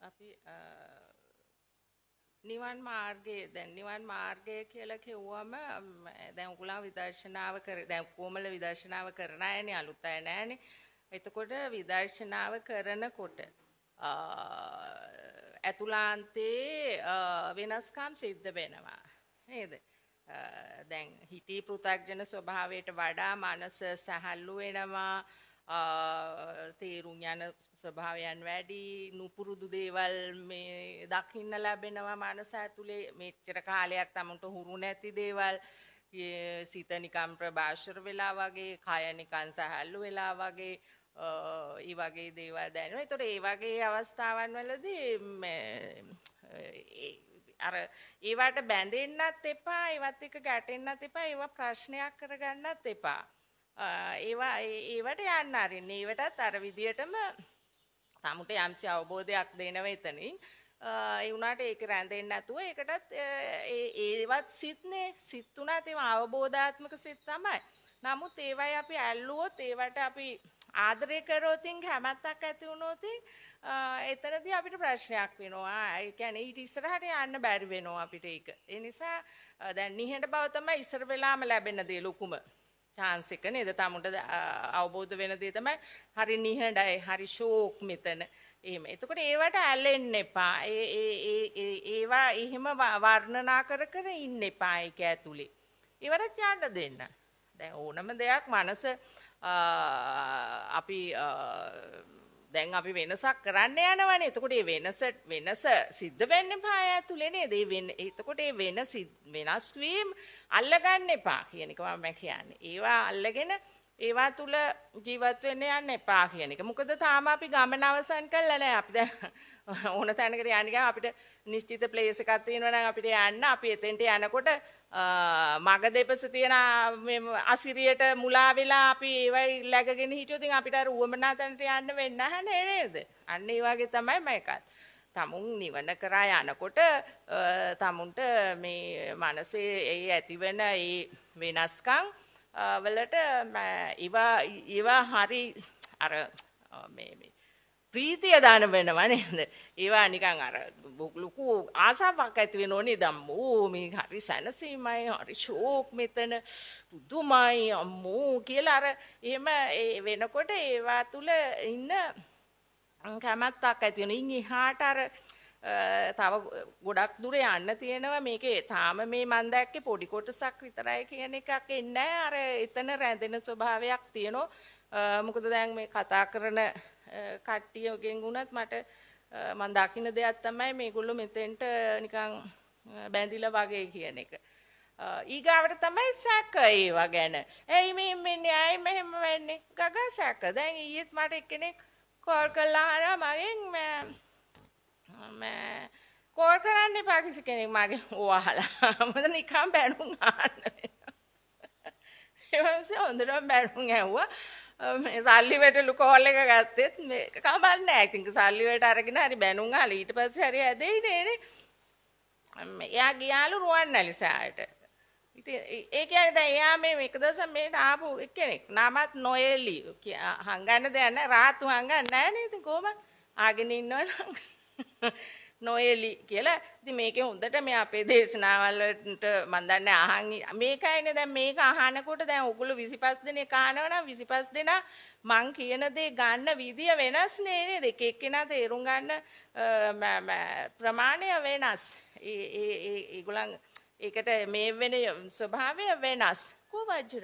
අපි නිවන් මාර්ගයේ දැන් නිවන් මාර්ගය කියලා කිව්වම දැන් උගලා විදර්ශනාව කර දැන් කොමල විදර්ශනාව කරන අයනේ අලුත් අය නෑනේ. එතකොට විදර්ශනාව කරනකොට ඇතුළාන්තයේ වෙනස්කම් සිද්ධ වෙනවා නේද? දැන් හිතී පෘථග්ජන ස්වභාවයට වඩා මනස සැහැල්ලු වෙනවා. තේරුම් යන ස්වභාවයන් වැඩි නුපුරුදු දේවල් මේ දකින්න ලැබෙනවා මනස ඇතුලේ මෙච්චර කාලයක් තමුන්ට හුරු නැති දේවල් සිත නිකම් ප්‍රබාෂර වෙලා වගේ කය නිකන් සහැල්ලු වෙලා වගේ ඒ වගේ දේවල් දැනෙනවා. ඒතකොට ඒ වගේ අවස්ථාවන් වලදී අර ඒවට බැඳෙන්නත් එපා, ඒවත් එක්ක ගැටෙන්නත් එපා, ඒවා ප්‍රශ්නයක් කරගන්නත් එපා. ඒවට යන්න අරින්න. ඒවටත් අර විදියටම තමුට යම්සි අවබෝධයක් දෙනව එතනින්. ඒ වුණාට ඒක රැඳෙන්නේ නැතුව ඒකටත් ඒවත් සිත්නේ. සිත් තුනත් ඒවා අවබෝධාත්මක සිත් තමයි. නමුත් ඒවයි අපි ඇල්ලුවොත් ඒවට අපි ආදරය කරොතින් කැමැත්තක් ඇති වුණොත් එතනදී අපිට ප්‍රශ්නයක් වෙනවා. ඒ කියන්නේ ඊට ඉස්සරහට යන්න බැරි වෙනවා අපිට ඒක. ඒ නිසා දැන් නිහඬ බව තමයි ඉස්සර වෙලාම ලැබෙන දේ ලොකුම chance එක නේද? තමුන්ට අවබෝධ වෙන දේ තමයි හරි නිහඬයි, හරි ෂෝක් මෙතන. එහෙම. එතකොට ඒවට ඇලෙන්න එපා. ඒවා එහෙම වර්ණනා කර කර ඉන්න එපා ඒක ඇතුලේ. ඒවට යන්න දෙන්න. දැන් ඕනම දෙයක් මනස අපි දැන් අපි වෙනසක් කරන්න යනවනේ. එතකොට මේ වෙනස සිද්ධ වෙන්න එපා ඇතුලේ නේද? එතකොට වෙනස් වීම අල්ලගන්න එපා කියන එක මම කියන්නේ. ඒවා අල්ලගෙන ඒවා තුල ජීවත් වෙන්න යන්න එපා කියන එක. මොකද තාම අපි ගමන අවසන් කළා නෑ. අපි දැන් ඕන තැනකට යන්න ගියාම අපිට නිශ්චිත ප්ලේස් එකක් තියෙනවා නම් අපිට යන්න. අපි එතෙන්ට යනකොට මග දෙපස තියෙන මේ අසිරියට මුලා වෙලා අපි ඒවයි läගගෙන හිටියොත් අපිට අර උවමනා තැනට යන්න වෙන්නේ නැහැ නේද? අන්න ඒ වගේ තමයි මේකත්. තමුන් නිවන කරා යනකොට තමුන්ට මේ මනසේ ඒ ඇතිවෙන ඒ වෙනස්කම් වලට ඒවා හරි අර මේ ප්‍රීතිය දාන වෙනවා නේද? ඒවා නිකන් අර ලොකු ආසාවක් ඇති වෙනෝ නේද? අම්මෝ මේ හරි සැනසීමයි, හරි ෂෝක් මෙතන පුදුමයි අම්මෝ කියලා අර එහෙම වෙනකොට ඒවා තුල ඉන්න කැමැත්තක් ඇති වෙනවා. ඉන් එහාට අර තව ගොඩක් දුර යන්න තියෙනවා. මේකේ තාම මේ මන් දැක්කේ පොඩි කොටසක් විතරයි කියන එකක් එන්නේ නැහැ. අර එතන රැඳෙන ස්වභාවයක් තියෙනවා. මොකද දැන් මේ කතා කරන කට්ටියගෙන් වුණත් මට මම දකින්න දෙයක් තමයි මේගොල්ලෝ මෙතෙන්ට නිකන් බැඳිලා වගේ කියන එක. ඊගාවට තමයි සැක ඒවා ගැන. එයි මේ මෙන්නේ අය මෙහෙම වෙන්නේ. ගගා සැක. දැන් ඊයේත් මට එක්කෙනෙක් කෝල් කළා අර මගෙන් මම කෝල් කරන්න එපා කිසි කෙනෙක් මගෙන් ඔයාලා. මොකද නිකන් බැනුම් අහන්න වෙනවා. ඒ වගේ හොඳටම බැනුම් ඇහුවා. මේ සල්ලි වැටලු කෝල් එක ගත්තෙත් මේ කමල් නෑ. ඉතින් සල්ලි වලට අරගෙන හරි බැනුම් අහලා ඊට පස්සේ හරි ඇදෙයි නේ. එයා ගියාලු රුවන්වැලිසෑයට. ඉතින් ඒ කියන්නේ දැන් එයා මේ එක දවසක් මේට ආපු එක්කෙනෙක්. නමත් නොයෙලි. හංගන්න දෙයක් නෑ. රාතු හංගන්න නෑ නේද? ඉතින් කොහමද ආගෙන ඉන්නවනම් නොයෙලි කියලා. ඉතින් මේකේ හොඳට මේ අපේ දේශනාවල් වලට මම දන්නේ අහන් මේකයිනේ දැන් මේක අහනකොට දැන් ඔයගොල්ලෝ 25 දෙනෙක් අහනවා නම් 25 දෙනා මං කියන දේ ගන්න විදිය වෙනස් නේද? එක එක්කෙනා තේරුම් ගන්න ප්‍රමාණය වෙනස්. ඒගොල්ලන් ඒකට මේ වෙන ස්වභාවය වෙනස්. කොහොමද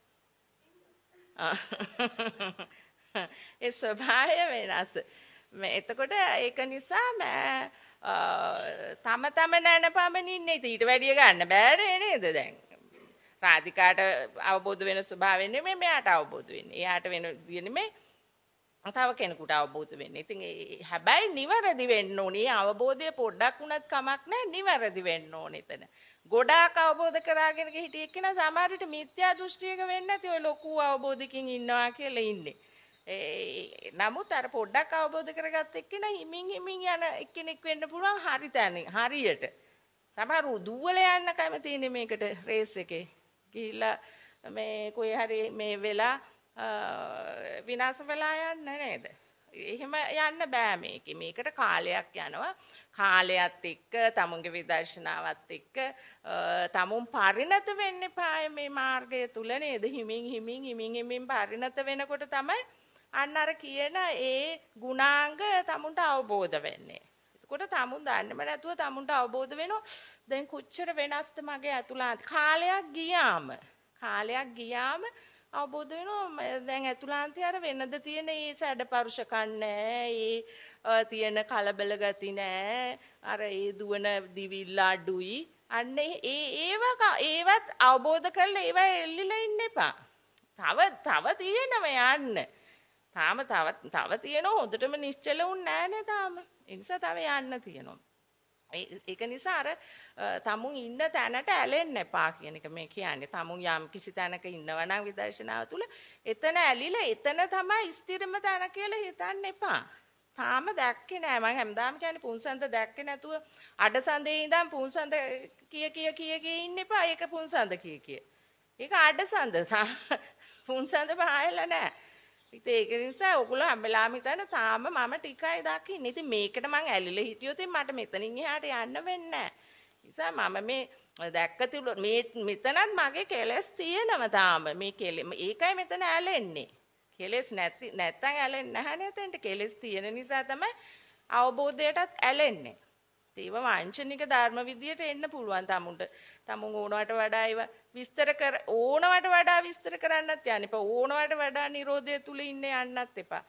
ඒ ස්වභාවය වෙනස්. එතකොට ඒක නිසා තම නැනපමණින් ඊට වැඩිය ගන්න බෑනේ නේද දැන්. රාධිකාට අවබෝධ වෙන ස්වභාවයෙන් නෙමෙයි මෙයාට අවබෝධ වෙන්නේ. එයාට වෙන විදිය නෙමෙයි තව කෙනෙකුට අවබෝධ වෙන්නේ. ඉතින් හැබැයි නිවැරදි වෙන්න ඕනේ. අවබෝධය පොඩ්ඩක් වුණත් කමක් නැහැ. නිවැරදි වෙන්න ඕනේ එතන. ගොඩාක් අවබෝධ කරාගෙන හිටිය එක්කෙනා සමහර විට මිත්‍යා දෘෂ්ටියක වෙන්නේ නැති ඔය ලොකු අවබෝධකින් ඉන්නවා කියලා ඉන්නේ. නමුත් අර පොඩ්ඩක් අවබෝධ කරගත්ත එක්කෙනා හිමින් යන එක්කෙනෙක් වෙන්න පුළුවන් හරි තැනින් හරියට. සමහරව දුවල යන්න කැමති ඉන්නේ මේකට රේස් එකේ. ගිහිල්ලා මේ කොයි හරි මේ වෙලා විනාශ වෙලා යන්න නේද? එහෙම යන්න බෑ මේකේ. මේකට කාලයක් යනවා. කාලයත් එක්ක තමුන්ගේ විදර්ශනාවත් එක්ක තමුන් පරිණත වෙන්න එපාය මේ මාර්ගය තුල නේද? හිමින් පරිණත වෙනකොට තමයි අන්න අර කියන ඒ ගුණාංග තමුන්ට අවබෝධ වෙන්නේ. එතකොට තමුන් දන්නේම නැතුව තමුන්ට අවබෝධ වෙනවා දැන් කොච්චර වෙනස්ද මගේ ඇතුළාන්ත. කාලයක් ගියාම අවබෝධ වෙනවා දැන් ඇතුළාන්තේ අර වෙනද තියෙන ඒ සැඩපරුෂකම් නැහැ, ඒ තියෙන කලබල ගති නැහැ, අර ඒ දුවන දිවිල්ල අඩුයි. අන්න ඒවත් අවබෝධ කරලා ඒවා එල්ලිලා ඉන්න එපා. තව තියෙනවා යන්න. තව තියෙනවා හොඳටම නිශ්චල වුණ නෑනේ තාම. ඒ නිසා තව යන්න තියෙනවා. ඒක නිසා අර තමුන් ඉන්න තැනට ඇලෙන්න එපා කියන එක මේ කියන්නේ. තමුන් යම් කිසි තැනක ඉන්නවා නම් විදර්ශනාව තුල එතන ඇලිලා එතන තමයි ස්ථිරම තැන කියලා හිතන්න එපා. තාම දැක්කේ නෑ. මම හැමදාම කියන්නේ පුන්සන්ත දැක්කේ නැතුව අඩසන්දේ ඉඳන් පුන්සන්ත කිය ඉන්න එපා. ඒක පුන්සන්ත කිය. ඒක අඩසන්ද. පුන්සන්ත පහයලා නෑ. ඉතින් ඒක නිසා ඔයගොල්ලෝ හැමලාම හිතන තාම මම ටිකයි දකින්නේ. ඉතින් මේකට මං ඇලිලා හිටියොත් මට මෙතනින් එහාට යන්න වෙන්නේ නැහැ. නිසා මම මේ දැක්ක තුල මෙතනත් මගේ කෙලස් තියෙනවා තාම. ඒකයි මෙතන ඇලෙන්නේ. කෙලස් නැත්තම් ඇලෙන්නේ නැහැ නේද? එතනට කෙලස් තියෙන නිසා තමයි අවබෝධයටත් ඇලෙන්නේ. ඒව වංචනික ධර්ම විදියට එන්න පුළුවන් තමුන්ට. තමුන් ඕනවට වඩා ඒව ඕනවට වඩා විස්තර කරන්නත් යන්න එපා. ඕනවට වඩා Nirodha තුල ඉන්න යන්නත් එපා.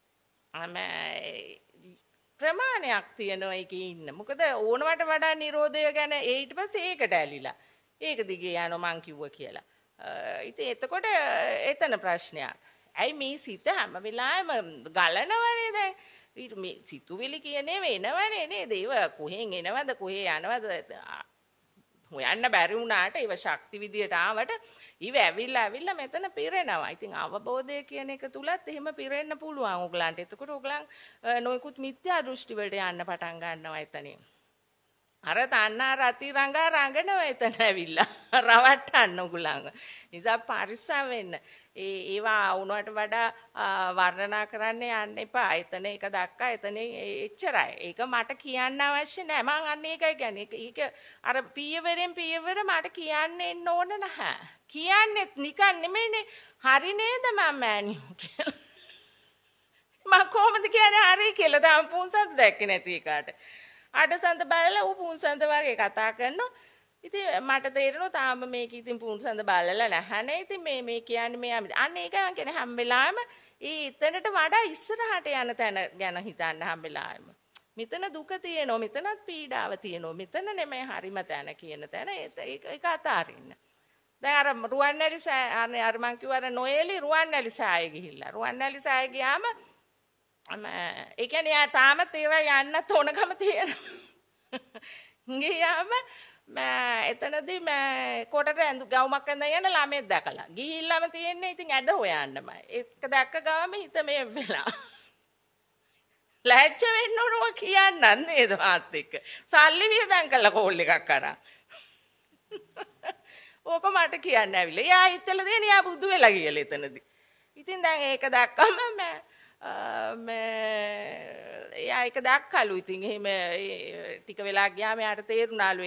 ප්‍රමාණයක් තියෙනවා ඒකේ ඉන්න. මොකද ඕනවට වඩා Nirodha ගැන ඊට පස්සේ ඒකට ඇලිලා. ඒක දිගේ යනවා මං කිව්වා කියලා. ඉතින් එතකොට එතන ප්‍රශ්නයක්. ඇයි මේ සිත හැම වෙලාවෙම ගලනවනේ දැන්? මේ සිතුවිලි කියන්නේ වෙනවනේ නේද? ඒව කොහෙන් එනවද කොහේ යනවද හොයන්න බැරි වුණාට ඒව ශක්ති විදියට ආවට ඊව ඇවිල්ලා මෙතන පිරෙනවා. ඉතින් අවබෝධය කියන එක තුලත් එහෙම පිරෙන්න පුළුවන් ඕගලන්ට. එතකොට ඕගලන් නොයිකුත් මිත්‍යා දෘෂ්ටි වලට යන්න පටන් ගන්නවා එතනින්. අර තණ්හා රති රංගනවා එතන ඇවිල්ලා රවට්ටන්න ඕගලන්. නිසා පරිස්සම් වෙන්න. ඒවා වුණාට වඩා වර්ණනා කරන්න යන්න එපා. එතන එක දැක්කා එතන එච්චරයි. ඒක මට කියන්න අවශ්‍ය නැහැ. මං අන්න ඒකයි කියන්නේ. ඒක අර පියවරෙන් පියවර මට කියන්න එන්න ඕන නැහැ. කියන්නෙත් නිකන් නෙමෙයිනේ. හරි නේද මම මෑණියෝ කියලා. මම කොහොමද කියන්නේ හරි කියලා? තාම පුන්සන්ත දැක්කේ නැති එකාට. අඩසන්ත බලලා ඌ පුන්සන්ත වගේ කතා කරනවා. ඉතින් මට තේරෙනවා තාම මේක ඉතින් පුන්සන්ත බලලා නැහනේ. ඉතින් මේ කියන්නේ මේ අන්න ඒකයි මම කියන්නේ හැම වෙලාවෙම එතනට වඩා ඉස්සරහට යන තැන ගැන හිතන්න හැම වෙලාවෙම. මෙතන දුක තියෙනවා, මෙතනත් පීඩාව තියෙනවා. මෙතන නෙමෙයි හරිම තැන කියන තැන ඒක අතාරින්න. දැන් අර රුවන්වැලි සෑය අර මං කිව්වා අර නොයලි රුවන්වැලි සෑය ගිහිල්ලා. රුවන්වැලි සෑය ගියාම ඒ කියන්නේ තාමත් ඒවා යන්න තොණකම තියෙනවා. ගියාම එතනදී කොටට ගවුමක් ඇඳගෙන යන ළමෙක් දැකලා ගිහිල්ලාම තියෙන්නේ ඉතින් ඇද හොයන්නමයි. ඒක දැක්ක ගාම හිත මේ වෙලා. ලැජ්ජ වෙන්න ඕනවා කියන්නත් නේද මාත් එක්ක. සල්ලි වියදම් කළා කෝල් එකක් කරා. ඕක මට කියන්න ඇවිල්ලා. එයා හිතලා දෙන්නේ එයා බුදු වෙලා කියලා එතනදී. ඉතින් දැන් ඒක දැක්කම එයා ඒක දැක්කලු. ඉතින් එහෙම ටික වෙලා ගියාම එයාට තේරුණාලු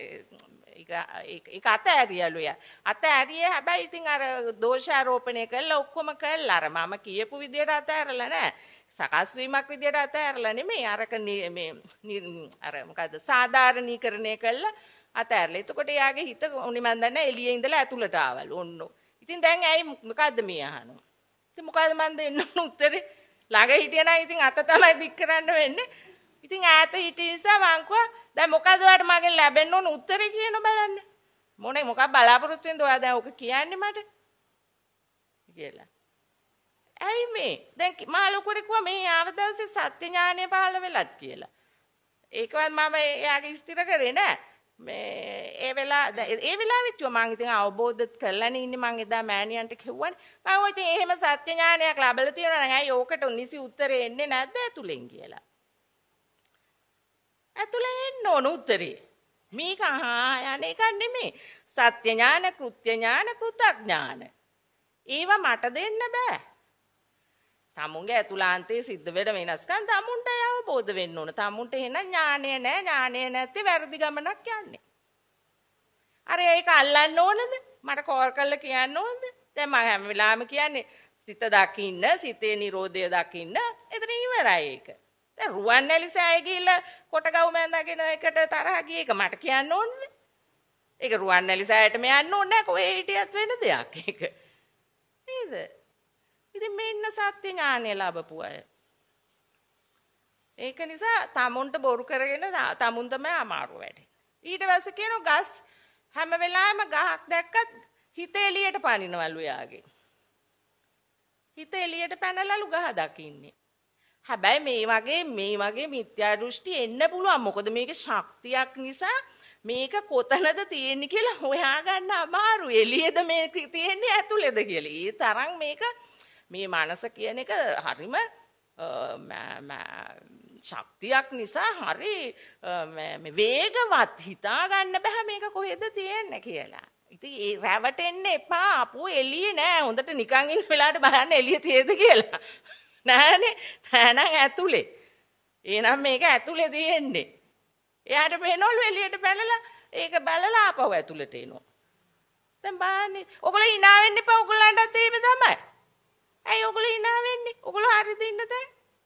ඒක අතෑරියලු එයා. අතෑරියේ හැබැයි ඉතින් අර දෝෂාරෝපණය කළා ඔක්කොම කළා. අර මම කියපු විදියට අතෑරලා නෑ. සකස් වීමක් විදියට අතෑරලා නෙමෙයි. අරක අර මොකද්ද සාධාරණීකරණය කළා අතෑරලා. එතකොට එයාගේ හිත උනේ මන් දන්නේ එළියේ ඉඳලා ඇතුළට ආවලු. ඔන්න. ඉතින් දැන් ඇයි මොකද්ද මේ අහනවා? ඉතින් මොකද්ද මන් දෙන්න උත්තරේ? ළඟ හිටියනම් ඉතින් අත තමයි දික් කරන්න වෙන්නේ. ඉතින් ඈත හිටිය නිසා මං කිව්වා දැන් මොකද ඔයාලට මගෙන් ලැබෙන්න ඕන උත්තරේ කියන බලන්න. මොකක් බලාපොරොත්තු වෙනද ඔයා දැන් ඔක කියන්නේ මට? කියලා. ඇයි මේ? දැන් මා ලොකුරේ කිව්වා මේ ආව දවසේ සත්‍ය ඥානය පහළ වෙලත් කියලා. ඒකවත් මම එයාගේ ස්ථිර කරේ නෑ. ඒ වෙලාවෙත් මම ඉතින් අවබෝධ කරලානේ ඉන්නේ. මම එදා මෑණියන්ට කිව්වනේ මම ඔය ඉතින් එහෙම සත්‍ය ඥානයක් ලැබලා තියෙනවා නම් ඇයි ඕකට නිසි උත්තරේ එන්නේ නැද්ද ඇතුලෙන් කියලා. ඇතුලෙන් එන්න ඕන උත්තරේ. මේක යන එක නෙමෙයි. සත්‍ය ඥාන, කෘත්‍ය ඥාන, පෘථග්ඥාන. ඒවා මට දෙන්න බෑ. තමුන්ගේ ඇතුළාන්තයේ සිද්ධ වෙන වෙනස්කම් තමුන්ට අවබෝධ වෙන්න ඕන. තමුන්ට එහෙනම් ඥානය නැහැ. ඥානය නැත්තේ වැරදි ගමනක් යන්නේ. අර ඒක අල්ලන්න ඕනද? මට කෝල් කරලා කියන්න ඕනද? දැන් මම හැම වෙලාවෙම කියන්නේ සිත දකින්න, සිතේ Nirodha දකින්න. එතන ඉවරයි ඒක. දැන් රුවන්වැලිසෑය ගිහිල්ලා කොටගව් මැන්දාගෙන එකට තරහ ගිය එක මට කියන්න ඕනද? ඒක රුවන්වැලිසෑයටම යන්න ඕනේ නැහැ. කොහේ හිටියත් වෙන දෙයක් ඒක. නේද? ඉතින් මෙන්න සත්‍ය ඥානය ලැබපු අය. ඒක නිසා තමුන්ට බොරු කරගෙන තමුන් තමයි අමාරු වැඩේ. ඊට පස්සේ කියනවා ගස් හැම වෙලාවෙම ගහක් දැක්කත් හිත එළියට පනිනවලු යාගේ. හිත එළියට පැනලලු ගහ දකින්නේ. හැබැයි මේ වගේ මිත්‍යා දෘෂ්ටි එන්න පුළුවන්. මොකද මේකේ ශක්තියක් නිසා මේක කොතනද තියෙන්නේ කියලා හොයාගන්න අමාරු. එළියේද මේක තියෙන්නේ ඇතුළේද කියලා. ඒ තරම් මේක මේ මනස කියන එක හරිම ශක්තියක් නිසා හරි වේගවත් හිතා ගන්න බෑ මේක කොහෙද තියෙන්නේ කියලා. ඉතින් ඒ රැවටෙන්න එපා. අපෝ එළියේ නෑ. හොඳට නිකන් ඉන්න වෙලාවට බලන්න එළිය තියෙද කියලා. නෑනේ. නෑනම් ඇතුලේ. එහෙනම් මේක ඇතුලේ තියෙන්නේ. එයාට පේනවලු එළියට බැලලා ඒක බලලා ආපහු ඇතුලට එනවා. දැන් බලන්න. ඔයගොල්ලෝ hina වෙන්න එපා. ඔයගොල්ලන්ටත් එහෙම තමයි. ඇයි ඔයගොල්ලෝ hina වෙන්නේ? ඔයගොල්ලෝ හරිද ඉන්න දැන්?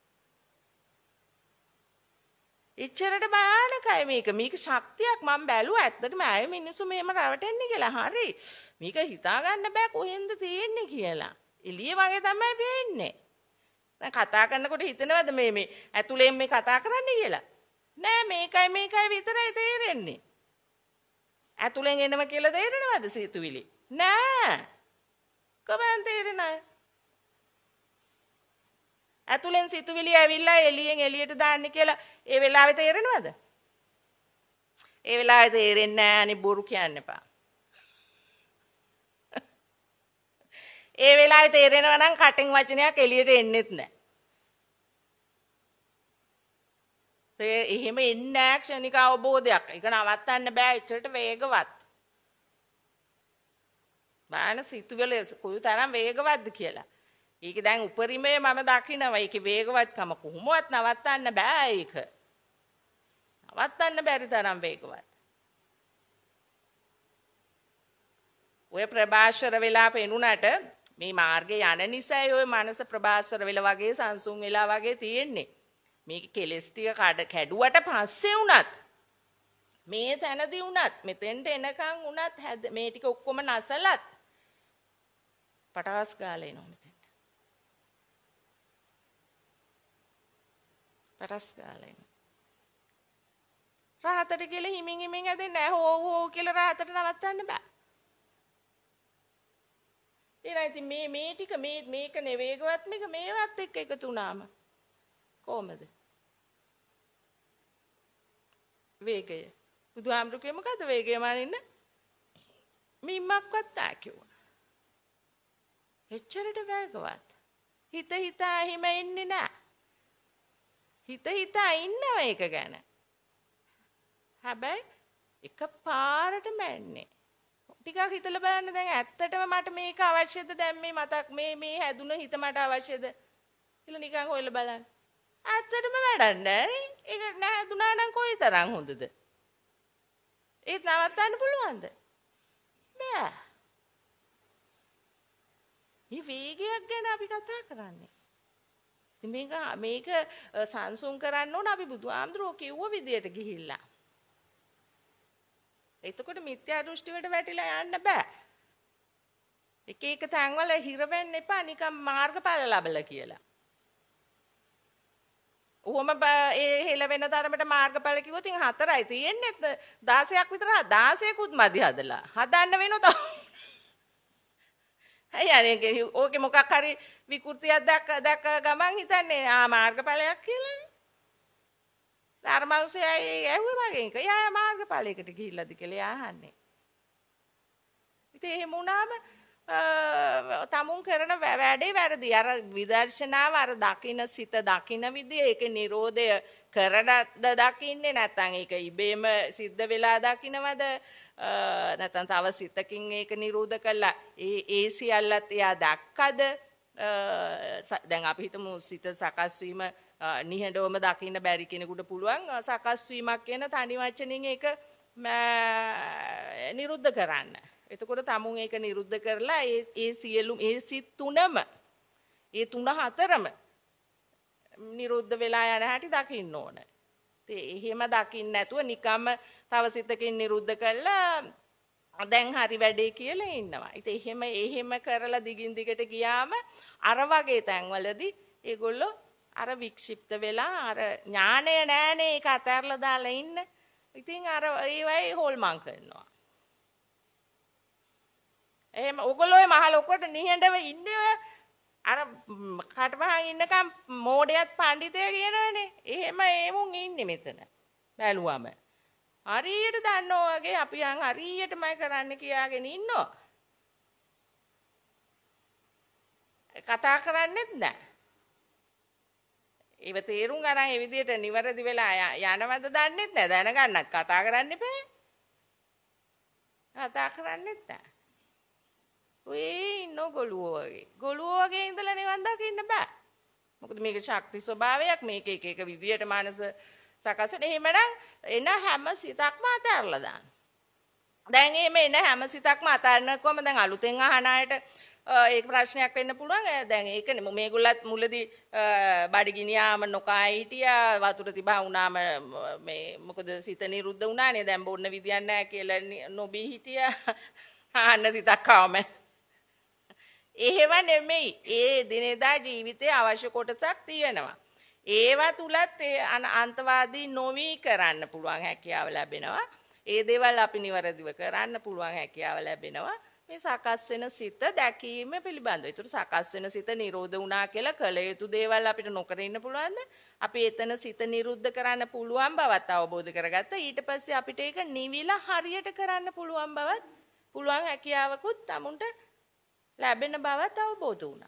ඉච්චරට භයානකයි මේක. මේක ශක්තියක් මම බැලුවා. ඇත්තටම ආයෙ මිනිස්සු මෙහෙම රවටෙන්නේ කියලා. හරි. මේක හිතා ගන්න බෑ කොහෙන්ද තියෙන්නේ කියලා. එළිය වගේ තමයි පේන්නේ. දැන් කතා කරනකොට හිතනවද මේ ඇතුලෙන් මේ කතා කරන්නේ කියලා? නෑ මේකයි විතරයි තේරෙන්නේ. ඇතුලෙන් එනව කියලා තේරෙනවද සිතුවිලි? නෑ. කොහොමද තේරෙන්නේ? ඇතුලෙන් සිතුවිලි ඇවිල්ලා එළියෙන් එළියට දාන්නේ කියලා ඒ වෙලාවේ තේරෙනවද? ඒ වෙලාවේ තේරෙන්නේ නැහැ. අනේ බොරු කියන්න එපා. ඒ වෙලාවේ තේරෙනවා නම් කටින් වචනයක් එළියට එන්නෙත් නැහැ. ඒ එහෙම එන්නේ නැහැ ක්ෂණික අවබෝධයක්. ඒක නවත්තන්න බෑ. එච්චරට වේගවත්. බාන සිතුවිලි කොයි තරම් වේගවත්ද කියලා. ඒක දැන් උපරිමයේ මම දකිනවා. ඒකේ වේගවත්කම කොහොමවත් නවත්තන්න බෑ ඒක. නවත්තන්න බැරි තරම් වේගවත්. ඔය ප්‍රභාෂර වෙලා පෙනුනට මේ මාර්ගේ යන නිසායි ඔය මනස ප්‍රභාෂර වෙලා වගේ සංසුන් වෙලා වගේ තියෙන්නේ. මේක කෙලස් ටික කැඩුවට පස්සේ වුණත් මේ තැනදී වුණත් මෙතෙන්ට එනකන් වුණත් මේ ටික ඔක්කොම නැසලත් පටවස් ගාලා එනවා මෙතෙන්ට. පටස් ගාලා එනවා. රාතට කියලා හිමින් ඇදෙන්නේ නැහැ. හෝ කියලා රාතට නවත්තන්න බෑ. ඉතින් මේ ටික මේක නෙවේගවත් මේවත් එක්ක එකතු වුණාම කොහමද? වේගය. බුදුහාමුදුරු කිව්වේ මොකද්ද වේගය මානින්න? මිම්මක්වත් තා කිව්වා. එච්චරට වේගවත්. හිතා හිම ඉන්නේ නැහැ. හිතා ඉන්නවා ඒක ගැන. හැබැයි එකපාරටම එන්නේ. ටිකක් හිතලා බලන්න දැන් ඇත්තටම මට මේක අවශ්‍යද? දැන් මේ මතක් මේ හැදුන හිත මට අවශ්‍යද කියලා නිකන් හොයලා බලන්න. ඇත්තටම වැඩක් නැහැ. ඒක නැහැදුනා නම් කොයිතරම් හොඳද? ඒත් නවත්තන්න පුළුවන්ද? බෑ. මේ වේගයක් ගැන අපි කතා කරන්නේ. ඉතින් මේක සංසුන් කරන්න ඕන අපි බුදුහාමුදුරුවෝ කිව්ව විදියට ගිහිල්ලා. එතකොට මිත්‍යා දෘෂ්ටි වලට වැටිලා යන්න බෑ. එක තැන්වල හිර වෙන්න එපා නිකන් මාර්ගඵල ලැබලා කියලා. ඔහොම ඒ හෙල වෙන තරමට මාර්ගඵල කිව්වොත් ඉතින් 4යි තියෙන්නේ 16ක් විතර 16කුත් මදි හදලා. හදන්න වෙනොත් අයියනේ ඕකේ මොකක් හරි විකෘතියක් දැක්ක ගමන් හිතන්නේ මාර්ගඵලයක් කියලානේ. ධර්මවංශය ඇහුවේ මගෙන් එක. යා මාර්ගඵලයකට ගිහිල්ලාද කියලා අහන්නේ. ඉතින් එහෙම වුණාම තමුන් කරන වැඩේ වැරදි. අර විදර්ශනාව අර දකින්න සිත දකින්න විදිය ඒකේ Nirodha කරනද දකින්නේ නැත්නම් ඒක ඉබේම සිද්ධ වෙලා දකින්නවද නැත්නම් තව සිතකින් ඒක නිරෝධ කළා ඒ සියල්ලත් එයා දැක්කද දැන් අපි හිතමු සිත සකස් වීම නිහඬවම දකින්න බැරි කෙනෙකුට පුළුවන් සකස් වීමක් කියන තනි වචනින් ඒක නිරුද්ධ කරන්න. එතකොට තමුන් ඒක නිරුද්ධ කරලා ඒ සියලු ඒ සිත් තුනම ඒ තුන හතරම නිරුද්ධ වෙලා යන හැටි දකින්න ඕන. එහෙම දකින්න නැතුව නිකම්ම තව සිතකින් නිරුද්ධ කළා දැන් හරි වැඩේ කියලා ඉන්නවා. ඉතින් එහෙම කරලා දිගින් දිගට ගියාම අර වගේ තැන්වලදී ඒගොල්ලෝ අර වික්ෂිප්ත වෙලා අර ඥාණය නෑනේ ඒක අතහැරලා දාලා ඉන්න. ඉතින් අර ඒවයි හොල්මන් කරනවා. එහෙම ඔයගොල්ලෝ මහ ලොකුට නිහඬව ඉන්නේ ඔය අර කටපහන් ඉන්නකම් මෝඩයත් පඬිතය කියනවනේ. එහෙම ඒමුන් ඉන්නේ මෙතන. බැලුවම. හරියට දන්නෝ වගේ අපි යන් හරියටමයි කරන්න කියාගෙන ඉන්නවා. කතා කරන්නෙත් නැහැ. ඒව තේරුම් ගන්න ඒ විදිහට නිවැරදි වෙලා යනවද දන්නෙත් නැහැ. දැනගන්නත් කතා කරන්න එපා. කතා කරන්නෙත් නැහැ. ඔය ඉන්නෝ ගොළුෝ වගේ. ගොළුෝ වගේ ඉඳලා නිවන් දකින්න බෑ. මොකද මේක ශක්ති ස්වභාවයක්. මේක එක එක විදියට මානස සකස් වෙන. එහෙමනම් එන හැම සිතක්ම අතහැරලා දාන්න. දැන් එහෙම එන හැම සිතක්ම අතහැරනකොම දැන් අලුතෙන් අහන අයට ඒක ප්‍රශ්නයක් වෙන්න පුළුවන්. දැන් ඒකනේ මේගොල්ලත් මුලදී බඩගිනියාම නොකා හිටියා. වතුර තිබා වුණාම මේ මොකද සිත නිරුද්ධ වුණානේ. දැන් බොන්න විදියක් නැහැ කියලා නොබී හිටියා. ආන්න සිතක් ආවම එහෙම නෙමෙයි. ඒ දිනේදා ජීවිතයේ අවශ්‍ය කොටසක් තියෙනවා. ඒවා තුලත් අන්තවාදී නොවි කරන්න පුළුවන් හැකියාව ලැබෙනවා. ඒ දේවල් අපි නිවැරදිව කරන්න පුළුවන් හැකියාව ලැබෙනවා. මේ සකස් වෙන සිත දැකීම පිළිබඳව. ඒතර සකස් වෙන සිත නිරෝධ වුණා කියලා කල යුතු දේවල් අපිට නොකර ඉන්න පුළුවන්ද? අපි එතන සිත නිරුද්ධ කරන්න පුළුවන් බවත් අවබෝධ කරගත්තා. ඊට පස්සේ අපිට ඒක නිවිලා හරියට කරන්න පුළුවන් බවත් පුළුවන් හැකියාවකුත් තමුන්ට ලැබෙන බවත් අවබෝධ වුණා.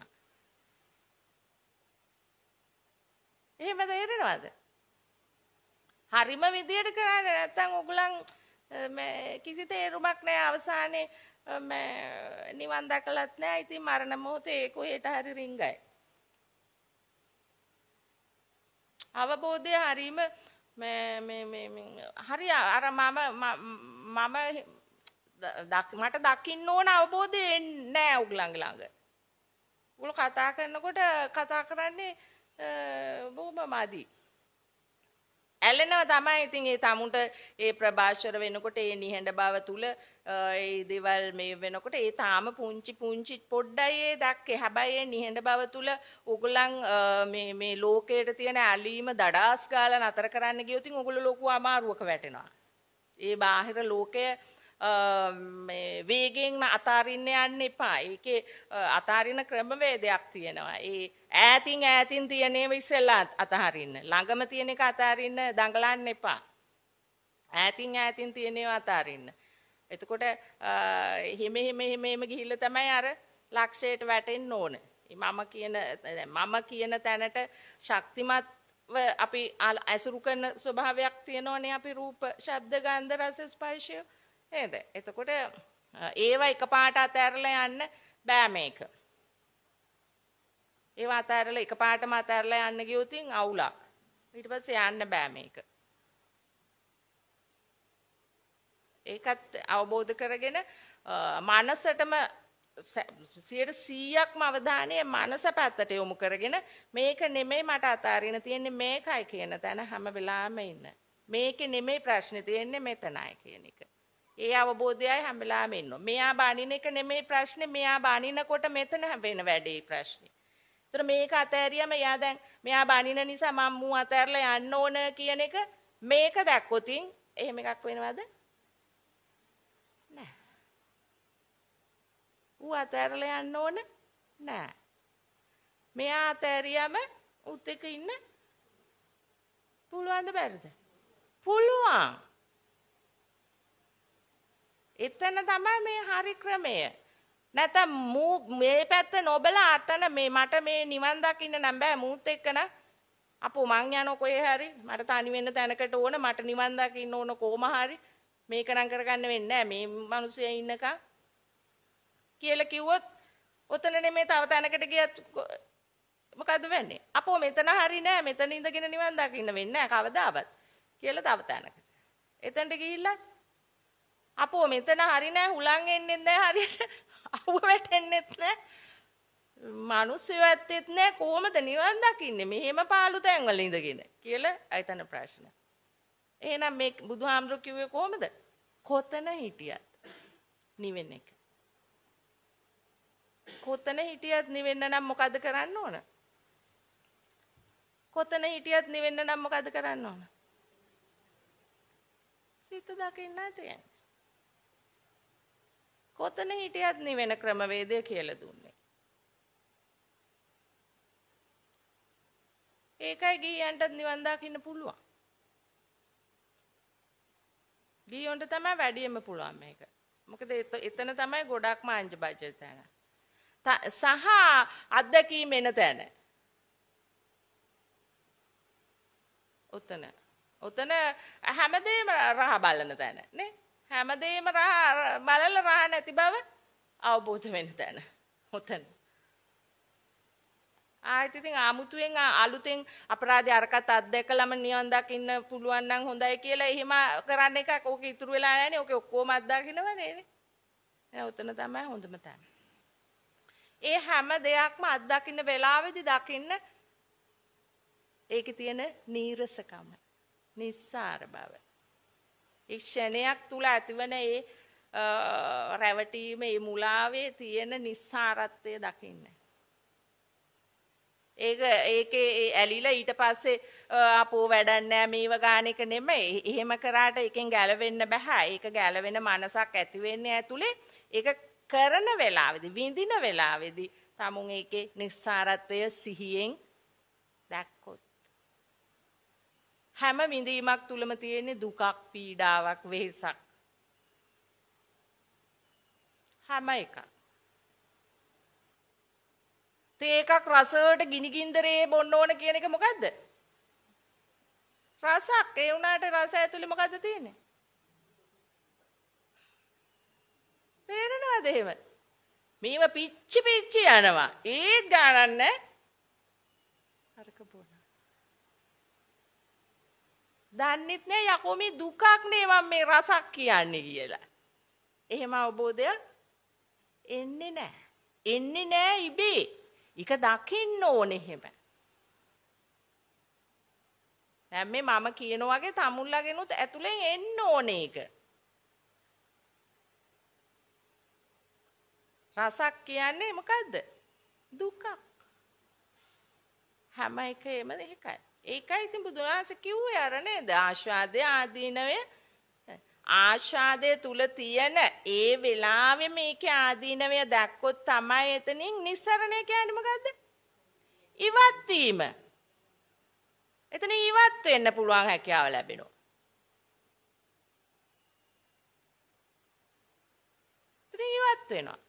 එහෙම තේරෙනවද? හරිම විදියට කරන්නේ නැත්නම් ඔයගලන් කිසි තේරුමක් නැහැ අවසානයේ නිවන් දැකලත් නැහැ. ඉතින් මරණ මොහොතේ කොහෙට හරි රිංගයි. අවබෝධය හරීම හරි අර මට දකින්න ඕන අවබෝධය නැහැ ඔයගලන් ළඟ. ඔයගොල්ලෝ කතා කරනකොට කතා කරන්නේ බොහොම මදි. ඇලෙනවා තමයි. ඉතින් ඒ තමුන්ට ඒ ප්‍රභාෂර වෙනකොට ඒ නිහඬ බව තුල ඒ දේවල් මේ වෙනකොට ඒ තාම පුංචි පොඩ්ඩයි ඒ දැක්කේ. හැබැයි ඒ නිහඬ බව තුල ඕගොල්ලන් මේ ලෝකයට තියෙන ඇලීම දඩාස් ගාලා නතර කරන්න ගියොත් ඕගොල්ලෝ ලොකු අමාරුවක වැටෙනවා. ඒ බාහිර ලෝකය මේ වේගෙන් අතාරින්න යන්න එපා. ඒකේ අතාරින ක්‍රමවේදයක් තියෙනවා. ඒ ඈතින් තියෙන ඒවා ඉස්සෙල්ලා අතහරින්න. ළඟම තියෙන එක අතාරින්න දඟලන්න එපා. ඈතින් තියෙන ඒවා අතාරින්න. එතකොට හිම ගිහිල්ලා තමයි අර ලක්ෂයට වැටෙන්න ඕන. මම කියන තැනට ශක්තිමත්ව අපි ඇසුරු කරන ස්වභාවයක් තියෙනෝනේ අපි රූප, ශබ්ද, ගන්ධ, රස, ස්පර්ශය නේද? එතකොට ඒවා එකපාරට අතහැරලා යන්න බෑ මේක. ඒවා අතහැරලා එකපාරටම අතහැරලා යන්න ගියොත් අවුලක්. ඊට පස්සේ යන්න බෑ මේක. ඒකත් අවබෝධ කරගෙන මනසටම 100%ක්ම අවධානය මනස පැත්තට යොමු කරගෙන මේක නෙමෙයි මට අතාරින්න තියෙන්නේ මේකයි කියන තැන හැම වෙලාවෙම ඉන්න. මේකේ නෙමෙයි ප්‍රශ්නේ තියෙන්නේ මෙතනයි කියන එක. ඒ අවබෝධයයි හැම වෙලාවෙම ඉන්නවා. මෙයා බානින එක නෙමෙයි ප්‍රශ්නේ. මෙයා බානිනකොට මෙතන වෙන වැඩේ ප්‍රශ්නේ. ඒතර මේක අතෑරියම එයා දැන් මෙයා බානින නිසා මම මූ අතෑරලා යන්න ඕන කියන එක මේක දැක්කොතින් එහෙම එකක් වෙනවද? නෑ. ඌ අතෑරලා යන්න ඕන නෑ. මෙයා අතෑරියම උත් එක ඉන්න පුළුවන්ද බැරිද? පුළුවන්. එතන තමයි මේ හරි ක්‍රමය. නැත්නම් මේ පැත්ත නොබලා අතන මේ මට මේ නිවන් දකින්න නම් බෑ මූත් එක්කන අපෝ මං යන කොහේ හරි මට තනි වෙන්න තැනකට ඕන මට නිවන් දකින්න ඕන කොහොම හරි මේක නම් කරගන්න වෙන්නේ නැහැ මේ මිනිස්සයා ඉන්නකම් කියලා කිව්වොත් ඔතන නෙමෙයි තව තැනකට ගියත් මොකද්ද වෙන්නේ? අපෝ මෙතන හරි නෑ. මෙතන ඉඳගෙන නිවන් දකින්න වෙන්නේ නෑ කවදාවත්. කියලා තව තැනකට. එතනට ගිහිල්ලා අපෝ මෙතන හරි නෑ හුලං එන්නෙත් නෑ හරියට. අවුව වැටෙන්නෙත් නෑ. මිනිස්සු ඇත්තෙත් නෑ කොහොමද නිවන් දකින්නේ? මෙහෙම පාළු තැන්වල ඉඳගෙන කියලා අයිතන ප්‍රශ්න. එහෙනම් මේ බුදුහාමුදුරු කිව්වේ කොහොමද? කොතන හිටියත් නිවෙන්න එක. කොතන හිටියත් නිවෙන්න නම් මොකද කරන්න ඕන? කොතන හිටියත් නිවෙන්න නම් මොකද කරන්න ඕන? සිත දකින්න තියෙන්නේ. කොතන හිටියත් නිවෙන ක්‍රමවේදය කියලා දුන්නේ. ඒකයි ගියන්ටත් නිවන් දකින්න පුළුවන්. ගියොන්ට තමයි වැඩියෙන්ම පුළුවන් මේක. මොකද එතන තමයි ගොඩක්ම අංජ බජල් තැන. සහ අත්දැකීම් එන තැන. ඔතන හැමදේම රහ බලන තැන නේ. හැමදේම රහ බලලා රහ නැති බව අවබෝධ වෙන තැන. ඔතන. ආයෙත් ඉතින් ආමුතුවෙන් අලුතෙන් අපරාධය අරකට අත්දැකලම නිවන් දකින්න පුළුවන් නම් හොඳයි කියලා එහෙම කරන්න එකක් ඕක ඉතුරු වෙලා නැහැ නේ. ඕකේ ඔක්කොම අත්දකින්නවනේ නේ. එහෙනම් උතන තමයි හොඳම තැන. ඒ හැම දෙයක්ම අත්දකින්න වෙලාවේදී දකින්න ඒකේ තියෙන නීරසකම, නිස්සාර බව. ඒ ක්ෂණයක් තුල ඇතිවන ඒ රැවටීම, ඒ මුලාවේ තියෙන නිස්සාරත්වය දකින්න. ඒකේ ඇලිලා ඊට පස්සේ අපෝ වැඩක් නෑ මේව ගාන එක නෙමෙයි. එහෙම කරාට එකෙන් ගැලවෙන්න බෑ. ඒක ගැලවෙන මනසක් ඇති වෙන්නේ ඇතුලේ. ඒක කරන වෙලාවේදී, විඳින වෙලාවේදී තමුන් ඒකේ නිස්සාරත්වය සිහියෙන් දැක්කොත් හැම විඳීමක් තුලම තියෙන දුකක්, පීඩාවක්, වෙහෙසක්. හැම එකක්. ඒකක් රසයට ගිනිගින්දරේ බොන්න ඕන කියන එක මොකද්ද? රසක්. ඒ වුණාට රස ඇතුලේ මොකද්ද තියෙන්නේ? තේරෙනවද එහෙම? මේව පිච්චි පිච්චි යනවා. ඒත් ගානක් නැහැ. හරක බොන. දන්නෙත් නෑ යකෝ මේ දුකක් නේ මම මේ රසක් කියන්නේ කියලා. එහෙම අවබෝධයක් එන්නේ නෑ. එන්නේ නෑ ඉබේ. ඒක දකින්න ඕනේ හැම. දැන් මේ මම කියන වගේ තමුල්ලාගෙනුත් ඇතුලෙන් එන්න ඕනේ ඒක. රසක් කියන්නේ මොකද්ද? දුකක්. හැම එකේම ඒකයි. ඒකයි ඉතින් බුදුන් වහන්සේ කිව්වේ අර නේද? ආශාදේ ආදීනවේ ආශාදේ තුල තියෙන ඒ වෙලාවේ මේකේ ආදීනවය දැක්කොත් තමයි එතනින් නිස්සරණය කියන්නේ මොකද්ද? ඉවත් වීම. එතන ඉවත් වෙන්න පුළුවන් හැකියාව ලැබෙනවා. එතන ඉවත් වෙනවා.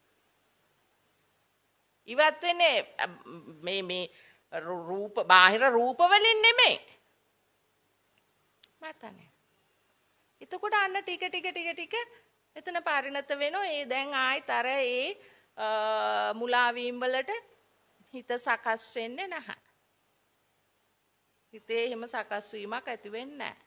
ඉවත් වෙන්නේ මේ රූප බාහිර රූප වලින් නෙමෙයි. මතනේ. එතකොට අන්න ටික එතන පරිණත වෙනවා. ඒ දැන් ආයෙත් අර ඒ මුලා වීම වලට හිත සකස් වෙන්නේ නැහැ. හිතේ එහෙම සකස් වීමක් ඇති වෙන්නේ නැහැ.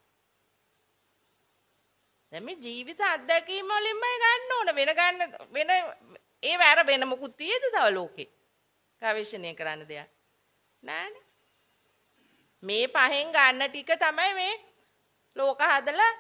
දැන් මේ ජීවිත අත්දැකීම් වලින්මයි ගන්න ඕන. වෙන ඒ වැර වෙන මොකුත් තියෙද තව ලෝකේ? ගවේෂණය කරන්න දෙයක් නෑනේ. මේ පහෙන් ගන්න ටික තමයි මේ ලෝක හදලා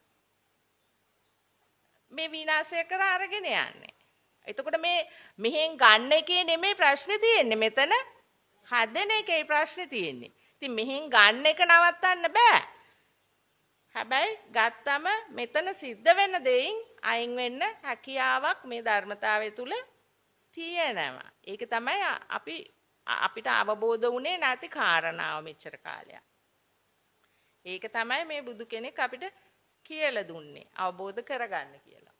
මේ විනාශය කර අරගෙන යන්නේ. එතකොට මේ මෙහෙන් ගන්න එකේ නෙමෙයි ප්‍රශ්නේ තියෙන්නේ. මෙතන හදන එකේ ප්‍රශ්නේ තියෙන්නේ. ඉතින් මෙහෙන් ගන්න එක නවත්තන්න බෑ. හැබැයි ගත්තම මෙතන සිද්ධ වෙන දෙයින් අයින් වෙන්න හැකියාවක් මේ ධර්මතාවය තුල තියෙනවා. ඒක තමයි අපිට අවබෝධ වුණේ නැති කාරණාව මෙච්චර කාලයක්. ඒක තමයි මේ බුදු කෙනෙක් අපිට කියලා දුන්නේ අවබෝධ කරගන්න කියලා.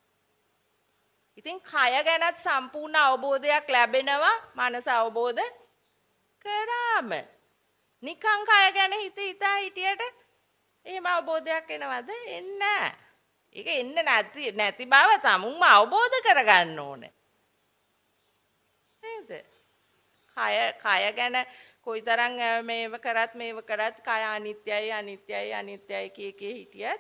ඉතින් කය ගැනත් සම්පූර්ණ අවබෝධයක් ලැබෙනවා මනස අවබෝධ කරාම. නිකං කය ගැන හිතා හිටියට එහෙම අවබෝධයක් එනවද? එන්නේ නැහැ. ඒක එන්නේ නැති බව තමුන්ම අවබෝධ කරගන්න ඕනේ. කය ගැන කොයිතරම් මේව කරත් කය අනිත්‍යයි අනිත්‍යයි අනිත්‍යයි කිය හිටියත්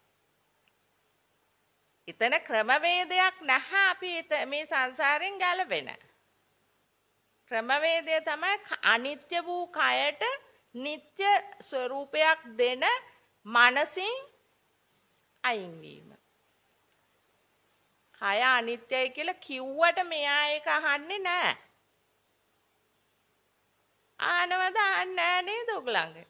එතන ක්‍රමවේදයක් නැහැ අපි මේ සංසාරයෙන් ගැලවෙන. ක්‍රමවේදය තමයි අනිත්‍ය වූ කයට නිත්‍ය ස්වરૂපයක් දෙන මනසින් අයින් වීම. කය අනිත්‍යයි කියලා කිව්වට මෙයා ඒක අහන්නේ නැහැ. ආනවද අහන්නේ නේද ඔයගලංගේ?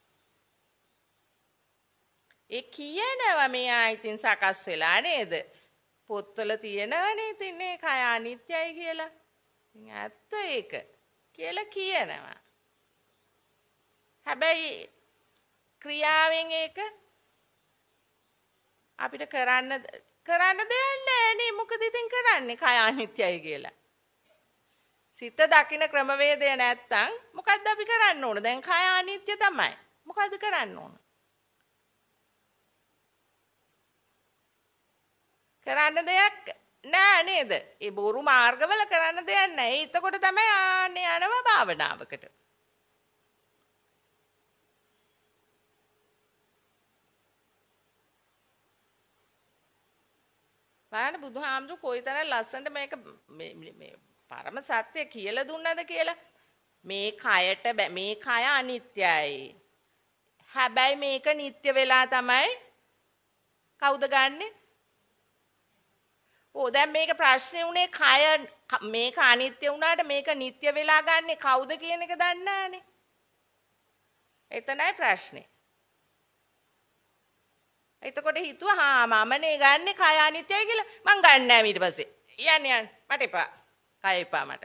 ඒ කියනවා මෙයා ඉතින් සකස් වෙලා නේද? පොත්වල තියෙනවනේ ඉතින් මේ කය අනිත්‍යයි කියලා. ඉතින් ඇත්ත ඒක කියලා කියනවා. හැබැයි ක්‍රියාවෙන් ඒක අපිට කරන්න දෙයක් නැහැ නේ. මොකද ඉතින් කරන්නේ කය අනිත්‍යයි කියලා. සිත දකින්න ක්‍රමවේදය නැත්තම් මොකද්ද අපි කරන්න ඕන? දැන් කය අනිත්‍ය තමයි. මොකද්ද කරන්න ඕන? කරන්න දෙයක් නෑ නේද? ඒ බොරු මාර්ගවල කරන්න දෙයක් නෑ. එතකොට තමයි ආන්නේ යනවා භාවනාවකට. බලන්න බුදුහාමුදුරු කොයිතරම් ලස්සනට මේක මේ පරම සත්‍ය කියලා දුන්නද කියලා. මේ කයට මේ කය අනිත්‍යයි. හැබැයි මේක නිට්ටය වෙලා තමයි කවුද ගන්නෙ? දැන් මේක ප්‍රශ්නේ උනේ කය මේක අනිත්‍ය වුණාට මේක නිට්ටය වෙලා ගන්නෙ කවුද කියන එක දන්නේ නැහනේ. එතනයි ප්‍රශ්නේ. එතකොට හිතුවා මමනේ ගන්නෙ කය අනිත්‍යයි කියලා. මං ගන්න නෑ ඊට පස්සේ. යන්න මට එපා. කය එපා මට.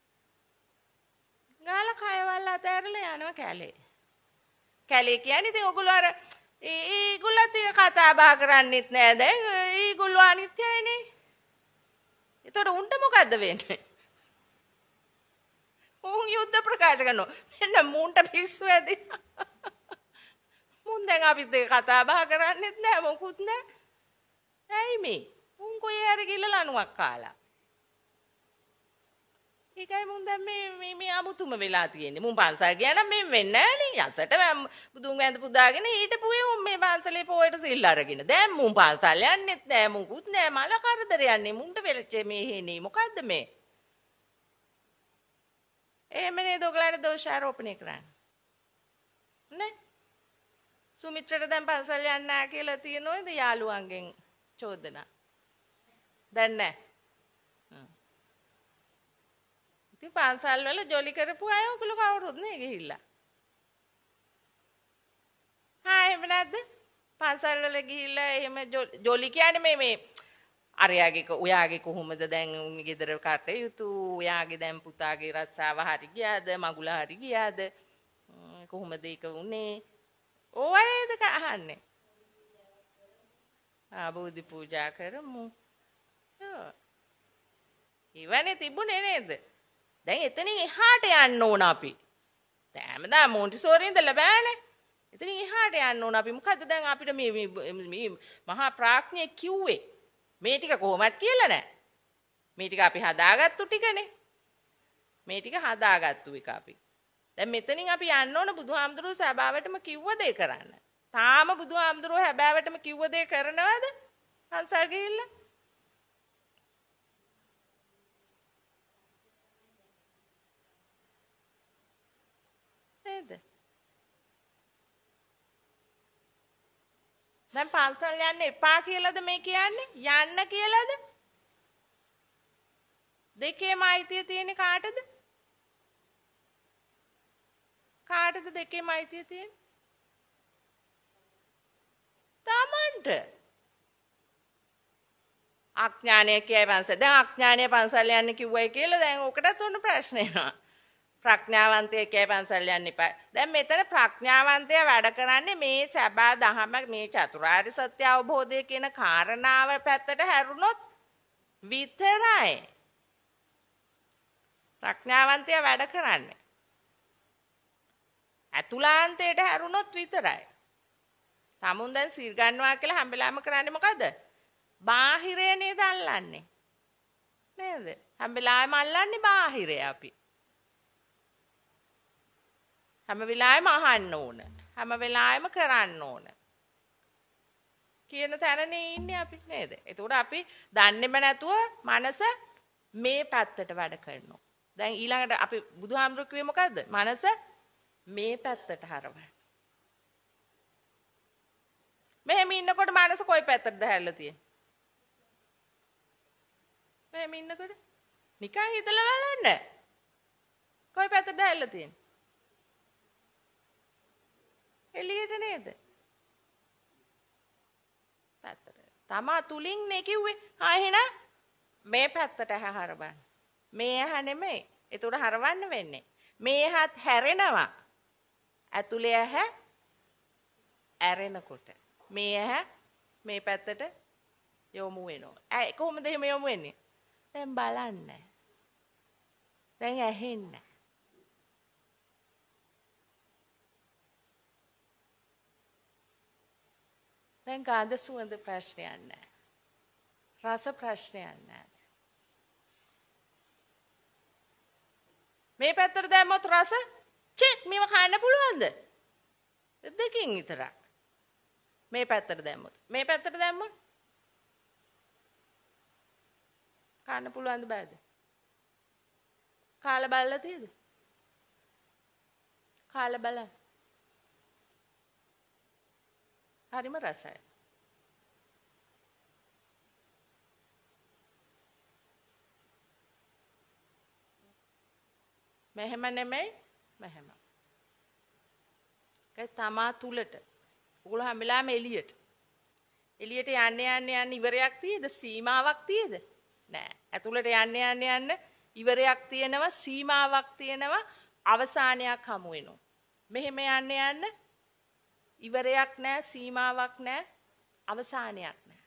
ගාලා කයවල් අතහැරලා යනවා කැලේ. කැලේ කියන්නේ ඉතින් ඔයගොල්ලෝ අර ඒගොල්ලත් කතා බහ කරන්නෙත් නෑ දැන්. ඒගොල්ලෝ අනිත්‍යයිනේ. එතකොට උන්ට මොකද්ද වෙන්නේ? උන් යුද්ධ ප්‍රකාශ කරනවා. මෙන්න මුන්ට පිස්සු ඇති. මුන් දැන් අපිත් ඒක කතා බහ කරන්නෙත් නෑ මොකුත් නෑ. ඇයි මේ? උන් කොහේ හරි ගිහලා ලණුවක් කාලා. ඒකයි මුන් දැන් මේ අමුතුම වෙලා තියෙන්නේ. මුන් පන්සල් ගියා නම් මේ වෙන්නේ නෑනේ. යසට බුදුන් වැඳ පුදාගෙන ඊටපුවේ උන් මේ පන්සලේ පොයට සිල් අරගෙන. දැන් මුන් පන්සල් යන්නෙත් නෑ මොකුත් නෑ. මල කරදර යන්නේ. මුන්ට වෙලච්ච මේ හේනේ. මොකද්ද මේ? එහෙමනේ දොගලට දෝෂාරෝපණය කරන්නේ. නේ? සුමිත්‍රට දැන් පන්සල් යන්න නැහැ කියලා තියෙනවද යාළුවන්ගෙන් චෝදනා? දැන් නැහැ. ඉතින් පන්සල් වල ජොලි කරපු අය ඔයගොල්ලෝ කවුරුත් නේ ගිහිල්ලා. එහෙම නැද්ද? පන්සල් වල ගිහිල්ලා එහෙම ජොලි කියන්නේ මේ ඔයාගේ කොහොමද දැන් ගෙදර කටයුතු? ඔයාගේ දැන් පුතාගේ රස්සාව හරි ගියාද? මගුල හරි ගියාද? කොහොමද ඒක උනේ? ඕවනේද අහන්නේ? බෝධි පූජා කරමු. ඉවනේ තිබුණේ නේද? දැන් එතනින් එහාට යන්න ඕන අපි. දැන් හැමදාම මොන්ටිසෝරි ඉඳලා බෑනේ. එතනින් එහාට යන්න ඕන අපි. මොකද්ද දැන් අපිට මේ මහා ප්‍රඥය කිව්වේ? මේ ටික කොහොමද කියලා නෑ. මේ ටික අපි හදාගත්තු ටිකනේ. මේ ටික හදාගත්තු එක අපි. දැන් මෙතනින් අපි යන්න ඕන බුදුහාමුදුරුවෝ සබාවටම කිව්ව දේ කරන්න. තාම බුදුහාමුදුරුවෝ හැබෑවටම කිව්ව දේ කරනවද? පන්සල් ගිහිල්ලා? නේද? දැන් පන්සල් යන්න එපා කියලාද මේ කියන්නේ? යන්න කියලාද? දෙකේම අයිතිය තියෙන්නේ කාටද? කාටද දෙකේම අයිතිය තියෙන්නේ? තමන්ට. අඥානය කියයි පන්සල්. දැන් අඥානය පන්සල් යන්න කිව්වයි කියලා දැන් ඔකටත් උණු ප්‍රශ්න එනවා. ප්‍රඥාවන්තයෙක් කියයි පන්සල් යන්න එපා. දැන් මෙතන ප්‍රඥාවන්තය වැඩ කරන්නේ මේ සබා දහම මේ චතුරාර්ය සත්‍ය අවබෝධය කියන කාරණාව පැත්තට හැරුණොත් විතරයි. ප්‍රඥාවන්තය වැඩ කරන්නේ. ඇතුළාන්තයට හැරුණොත් විතරයි. තමුන් දැන් සිල් ගන්නවා කියලා හැම වෙලාවෙම කරන්නේ මොකද? බාහිරය නේද අල්ලන්නේ. නේද? හැම වෙලාවෙම අල්ලන්නේ බාහිරය අපි. හැම වෙලාවෙම අහන්න ඕන. හැම වෙලාවෙම කරන්න ඕන. කියන තැනනේ ඉන්නේ අපි නේද? එතකොට අපි දන්නේම නැතුව මනස මේ පැත්තට වැඩ කරනවා. දැන් ඊළඟට අපි බුදුහාමුදුරු කිව්වේ මොකද්ද? මනස මේ පැත්තට හරවන්න. මෙහෙම ඉන්නකොට මනස කොයි පැත්තටද හැරිලා තියෙන්නේ? මෙහෙම ඉන්නකොට නිකන් හිතලා බලන්න. කොයි පැත්තටද හැරිලා තියෙන්නේ? එළියට නේද? පැත්තට. තමා තුලින් නේ කිව්වේ. එහෙනම් මේ පැත්තට හරවන්න. මේ ඇහ නෙමෙයි. ඒතකොට හරවන්න වෙන්නේ. මේ ඇහත් හැරෙනවා. ඇතුලේ ඇහ ඇරෙනකොට. මේ ඇහ මේ පැත්තට යොමු වෙනවා. කොහොමද එහෙම යොමු වෙන්නේ? දැන් බලන්න. දැන් ඇහෙන්න. දැන් ගාඳ සුවඳ ප්‍රශ්නයක් නැහැ. රස ප්‍රශ්නයක් නැහැ. මේ පැත්තට දැම්මොත් රස චෙක් මේව කන්න පුළුවන්ද? දෙකකින් විතරක්. මේ පැත්තට දැම්මොත්. මේ පැත්තට දැම්මොත් කන්න පුළුවන්ද බෑද? කාලා බලලා තියෙද? කාලා බලන්න. හරිම රසයි. මෙහෙම නෙමෙයි මෙහෙම. ඒ තමා තුලට. උගල හැම වෙලාවෙම එළියට. එළියට යන්න ඉවරයක් තියෙද? සීමාවක් තියෙද? නෑ. ඇතුළට යන්න ඉවරයක් තියෙනවා, සීමාවක් තියෙනවා, අවසානයක් හමු වෙනවා. මෙහෙම යන්න ඉවරයක් නෑ, සීමාවක් නෑ, අවසානයක් නෑ.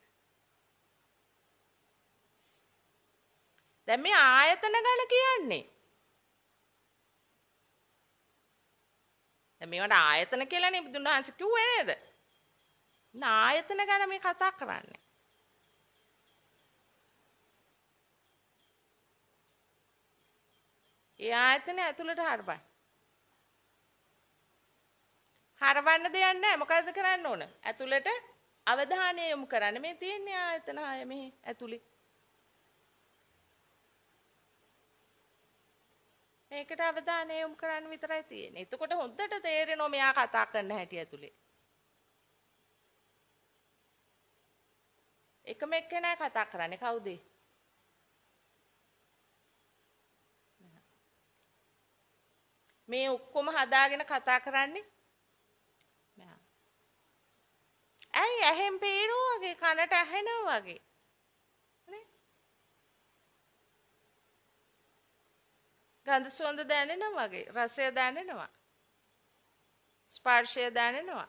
දැන් මේ ආයතන ගැන කියන්නේ. දැන් මේවට ආයතන කියලානේ බුදුන් වහන්සේ කිව්වේ නේද? ආයතන ගැන මේ කතා කරන්නේ. ඒ ආයතන ඇතුළට හරවන්න. හරවන්න දෙයක් නැහැ. මොකද්ද කරන්න ඕන? ඇතුළට අවධානය යොමු කරන්න. මේ තියෙන්නේ ආයතන 6 මෙහි ඇතුළේ. මේකට අවධානය යොමු කරන්න විතරයි තියෙන්නේ. එතකොට හොඳට තේරෙනවා මෙයා කතා කරන හැටි ඇතුළේ. එකම එක්කෙනා කතා කරන්නේ කවුද? මේ ඔක්කොම හදාගෙන කතා කරන්නේ මෙහා. ඇයි ඇහෙන් පේනවා වගේ කනට ඇහෙනවා වගේ නේ? ගන්ධ සුවඳ දැනෙනවා වගේ, රසය දැනෙනවා, ස්පර්ශය දැනෙනවා.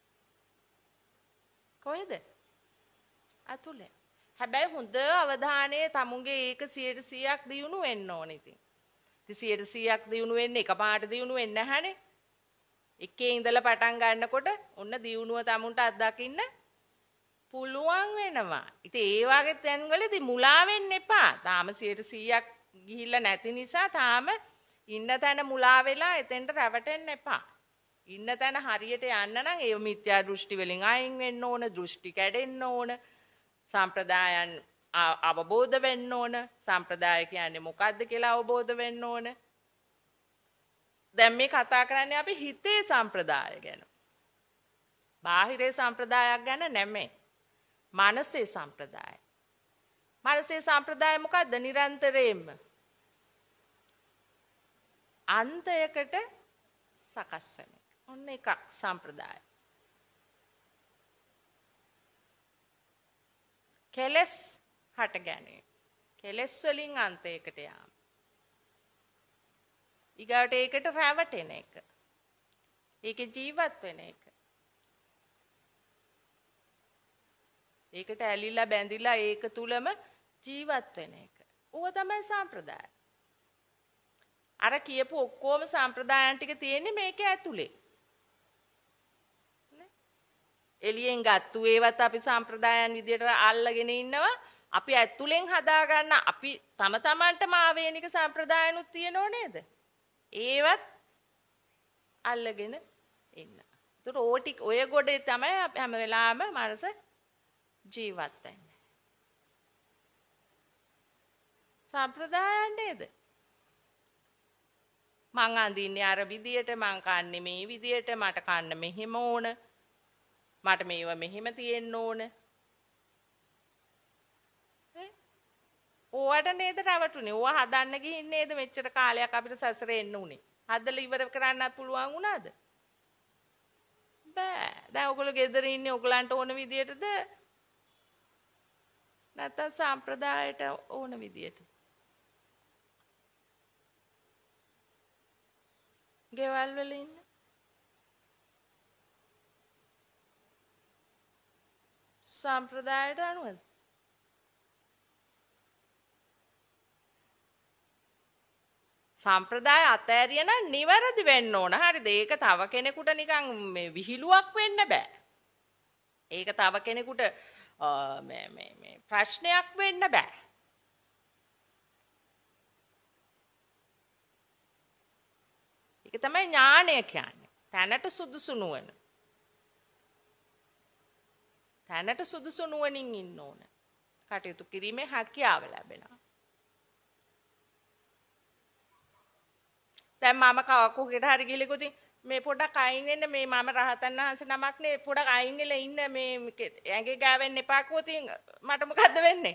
කොහෙද? අතුලේ. හැබැයි හොඳ අවධානයේ තමුන්ගේ ඒක 100%ක් දියුණු වෙන්න ඕනේ ඉතින්. 100%ක් දියුණු වෙන්නේ එකපාරට දියුණු වෙන්නේ නැහනේ. එකේ ඉඳලා පටන් ගන්නකොට ඔන්න දියුණුව තමුන්ට අත්දකින්න පුළුවන් වෙනවා. ඉතින් ඒ වගේ තැන්වලදී මුලා වෙන්න එපා. තාම 100%ක් ගිහිල්ලා නැති නිසා තාම ඉන්න තැන මුලා වෙලා එතෙන්ට රැවටෙන්න එපා. ඉන්න තැන හරියට යන්න නම් ඒ මිත්‍යා දෘෂ්ටි වලින් අයින් වෙන්න ඕන, දෘෂ්ටි කැඩෙන්න ඕන, සම්ප්‍රදායන් අවබෝධ වෙන්න ඕන. සම්ප්‍රදාය කියන්නේ මොකක්ද කියලා අවබෝධ වෙන්න ඕන. දැන් මේ කතා කරන්නේ අපි හිතේ සම්ප්‍රදාය ගැන. බාහිරේ සම්ප්‍රදායක් ගැන නෙමෙයි. මනසේ සම්ප්‍රදාය. මනසේ සම්ප්‍රදාය මොකද්ද? නිරන්තරයෙන්ම අන්තයකට සකස් වෙන එක. ඔන්න එකක් සම්ප්‍රදාය. කෙලස් හට ගැනීම. කෙලස් වලින් අන්තයකට යාම. ඊගාට ඒකට රැවටෙන එක. ඒකේ ජීවත් වෙන එක. ඒකට ඇලිලා බැඳිලා ඒක තුලම ජීවත් වෙන එක. ඕක තමයි සම්ප්‍රදාය. අර කියපු ඔක්කොම සම්ප්‍රදායන් ටික තියෙන්නේ මේකේ ඇතුලේ. එළියෙන් ගත්තු ඒවත් අපි සම්ප්‍රදායන් විදියට අල්ලගෙන ඉන්නවා. අපි ඇතුලෙන් හදාගන්න අපි තම තමන්ටම ආවේනික සම්ප්‍රදායනුත් තියෙනව නේද? ඒවත් අල්ලගෙන ඉන්න. ඒතර ඔය ගොඩේ තමයි හැම වෙලාවෙම මනස ජීවත් වෙන්නේ. සම්ප්‍රදායයන් නේද? මං අඳින්නේ අර විදියට, මං කන්නේ මේ විදියට, මට කන්න මෙහෙම ඕන. මට මේව මෙහෙම තියෙන්න ඕන. ඕවට නේද රවටුනේ. ඕවා හදන්න ගිහින් නේද මෙච්චර කාලයක් අපිට සසරේ එන්න උනේ. හදලා ඉවර කරන්නත් පුළුවන් වුණාද? බෑ. දැන් ඔයගොල්ලෝ ගෙදර ඉන්නේ ඔයගලන්ට ඕන විදියටද? නැත්නම් සම්ප්‍රදායට ඕන විදියට? ගෙවල් වල ඉන්න. සම්ප්‍රදායට අනුවද? සම්ප්‍රදාය අතෑරිය නම් නිවැරදි වෙන්න ඕන. හරිද? ඒක තව කෙනෙකුට නිකන් මේ විහිළුවක් වෙන්න බෑ. ඒක තව කෙනෙකුට මේ ප්‍රශ්නයක් වෙන්න බෑ. ඒක තමයි ඥානය කියන්නේ. තැනට සුදුසු නුවණ. තැනට සුදුසු නුවණින් ඉන්න ඕන. කටයුතු කිරීමේ හැකියාව ලැබෙනවා. දැන් මම කොහෙට හරි ගිහලා මේ පොඩක් අයින් වෙන්න, මේ මම රහතන් වහන්සේ නමක් නේ, පොඩක් අයින් වෙලා ඉන්න, මේ ඇඟේ ගෑවෙන්න එපා කිව්වොතින් මට මොකද්ද වෙන්නේ?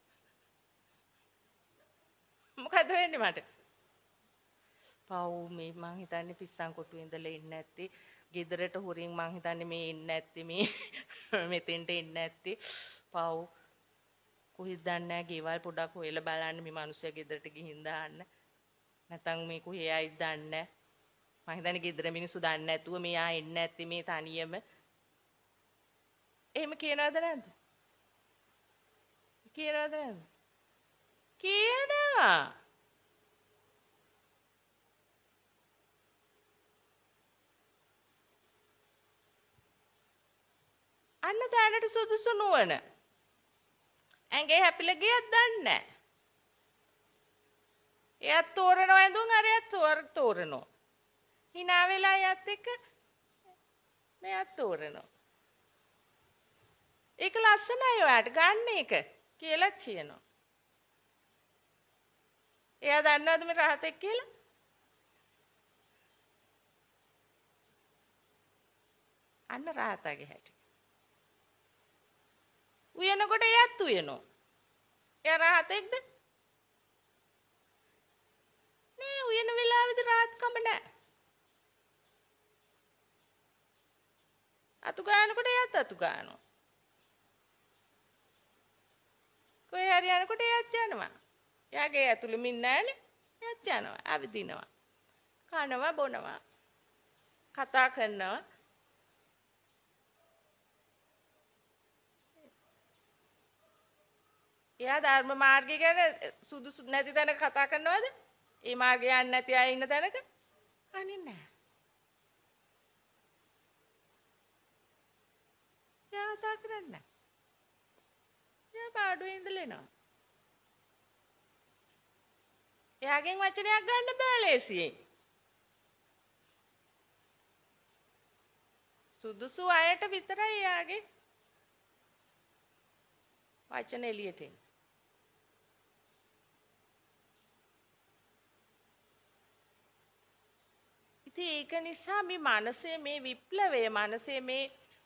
මොකද්ද වෙන්නේ මට? පව් මේ මං හිතන්නේ පිස්සන් කොටුවේ ඉඳලා ඉන්නේ නැත්තේ, ගෙදරට හොරින් මං හිතන්නේ මේ එන්නේ නැත්තේ, මේ මෙතෙන්ට එන්නේ නැත්තේ. පව් කොහෙද දන්නේ නැහැ, ගෙවල් පොඩක් හොයලා බලන්න, මේ මිනිස්සයා ගෙදරට ගිහින් දාන්න. නැතනම් මේ කොහේ ආයිද දන්නේ නැහැ. මං හිතන්නේ ගෙදර මිනිස්සු දන්නේ නැතුව මෙයා එන්නේ නැත්තේ මේ තනියම. එහෙම කියනවද නැද්ද? කියනවද නැද්ද? කියනවා. අන්න දැනට සුදුසු නුවණ. ඇඟේ හැපිලා ගියත් දන්නේ නැහැ. එයත් තෝරනවා ඇඳුම්, අරයත් තෝරනවා. hina වෙලා යත් එක්ක මෙයත් තෝරනවා. ඒක ලස්සනයි ඔයාට ගන්න එක කියලා කියනවා. එයා දන්නවද මේ රහතෙක් කියලා? අන්න රහතගේ හැටි. උයනකොට එයත් උයනවා. එයා රහතෙක්ද? නෑ, උයන වෙලාවෙදි රහත්කම නෑ. අතු ගන්නකොට එයත් අතු ගන්නවා. කොහේ හරි යනකොට එයත් යනවා. එයාගේ ඇතුළෙම ඉන්නේ නෑනේ. එයත් යනවා. අවදිනවා. කනවා, බොනවා. කතා කරනවා. එයා ධර්ම මාර්ගය ගැන සුදුසු නැති තැනක කතා කරනවද? ඒ මාර්ගය යන්නේ නැති අය ඉන්න තැනක අනේ නැහැ. එයා කතා කරන්නේ නැහැ. එයා පාඩුවේ ඉඳලා එනවා. එයාගෙන් වචනයක් ගන්න බෑ ලේසියෙන්. සුදුසු අයට විතරයි එයාගේ වචන එළියට එන්නේ. ඉතින් ඒක නිසා මේ මනසේ මේ විප්ලවය, මනසේ මේ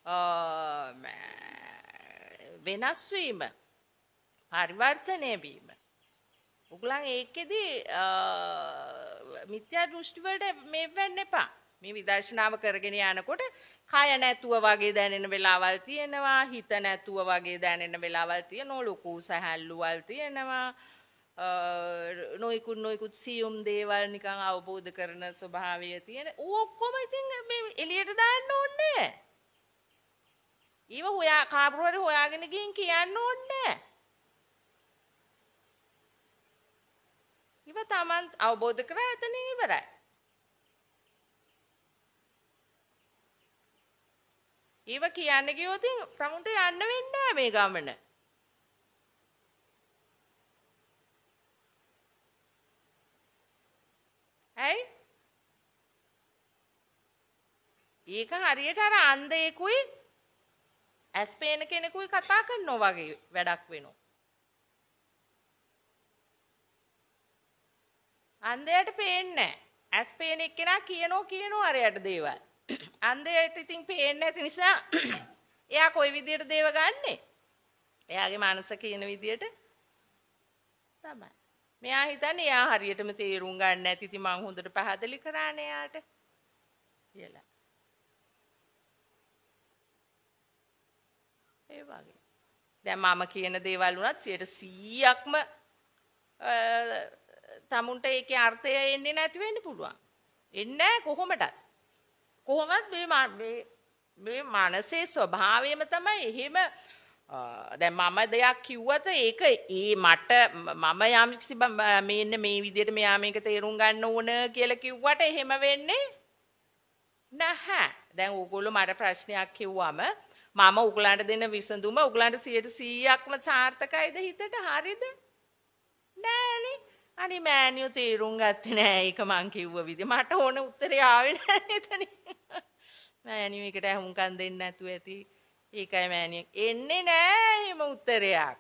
වෙනස් වීම, පරිවර්තනය වීම. උගලන් ඒකෙදි මිත්‍යා දෘෂ්ටි වලට මේ වෙන්න එපා. මේ විදර්ශනාව කරගෙන යනකොට කය නැතුව වගේ දැනෙන වෙලාවල් තියෙනවා, හිත නැතුව වගේ දැනෙන වෙලාවල් තියෙනවා, ලොකු සහැල්ලුවල් තියෙනවා. නොයිකුත් සියුම් දේවල් නිකන් අවබෝධ කරන ස්වභාවය තියෙන. ඔක්කොම ඉතින් මේ එළියට දාන්න ඕනේ. ඊව හොයා කාබරුවර හොයාගෙන ගිහින් කියන්න ඕනේ. ඊව Taman අවබෝධ කරා එතනින් ඉවරයි. ඊව කියන්න ගියොත් Tamanට යන්න වෙන්නේ නැහැ මේ ගමන. ඇයි? ඒක හරියට අර අන්ධයෙකුයි ඇස් පේන කෙනෙකුයි කතා කරනවා වගේ වැඩක් වෙනවා. අන්ධයාට පේන්නේ නැහැ. ඇස් පේන එක්කෙනා කියනවා අරයට දේවල්. අන්ධයාට ඉතින් පේන්නේ නැති නිසා එයා කොයි විදියට දේව ගන්නෙ? එයාගේ මනස කියන විදියට තමයි. මෙයා හිතන්නේ එයා හරියටම තේරුම් ගන්න නැති ඉතින් මං හොඳට පැහැදිලි කරානේ එයාට කියලා. ඒ වගේ. දැන් මම කියන දේවල් උනත් 100%ක්ම තමුන්ට ඒකේ අර්ථය එන්නේ නැති වෙන්න පුළුවන්. එන්නේ නැහැ කොහොමදත්. කොහොමද මේ මනසේ ස්වභාවයම තමයි එහෙම දැන් මම දෙයක් කිව්වත ඒක මට මම යම්කිසි මෙන්න මේ විදිහට මෙයා මේක තේරුම් ගන්න ඕන කියලා කිව්වට එහෙම වෙන්නේ නැහැ. දැන් ඕගොල්ලෝ මට ප්‍රශ්නයක් කිව්වම මම උගලන්ට දෙන විසඳුම උගලන්ට 100%ක්ම සාර්ථකයිද හිතට හරිද? නෑනේ. අනේ මෑනියෝ තේරුම් ගත්තේ නෑ ඒක මං කිව්ව විදිහ. මට ඕන උත්තරේ ආවේ නෑ එතනින්. මෑනියෝ ඒකට අහුම්කම් දෙන්නේ නැතුව ඇති. ඒකයි මෑනියෝ. එන්නේ නෑ එහෙම උත්තරයක්.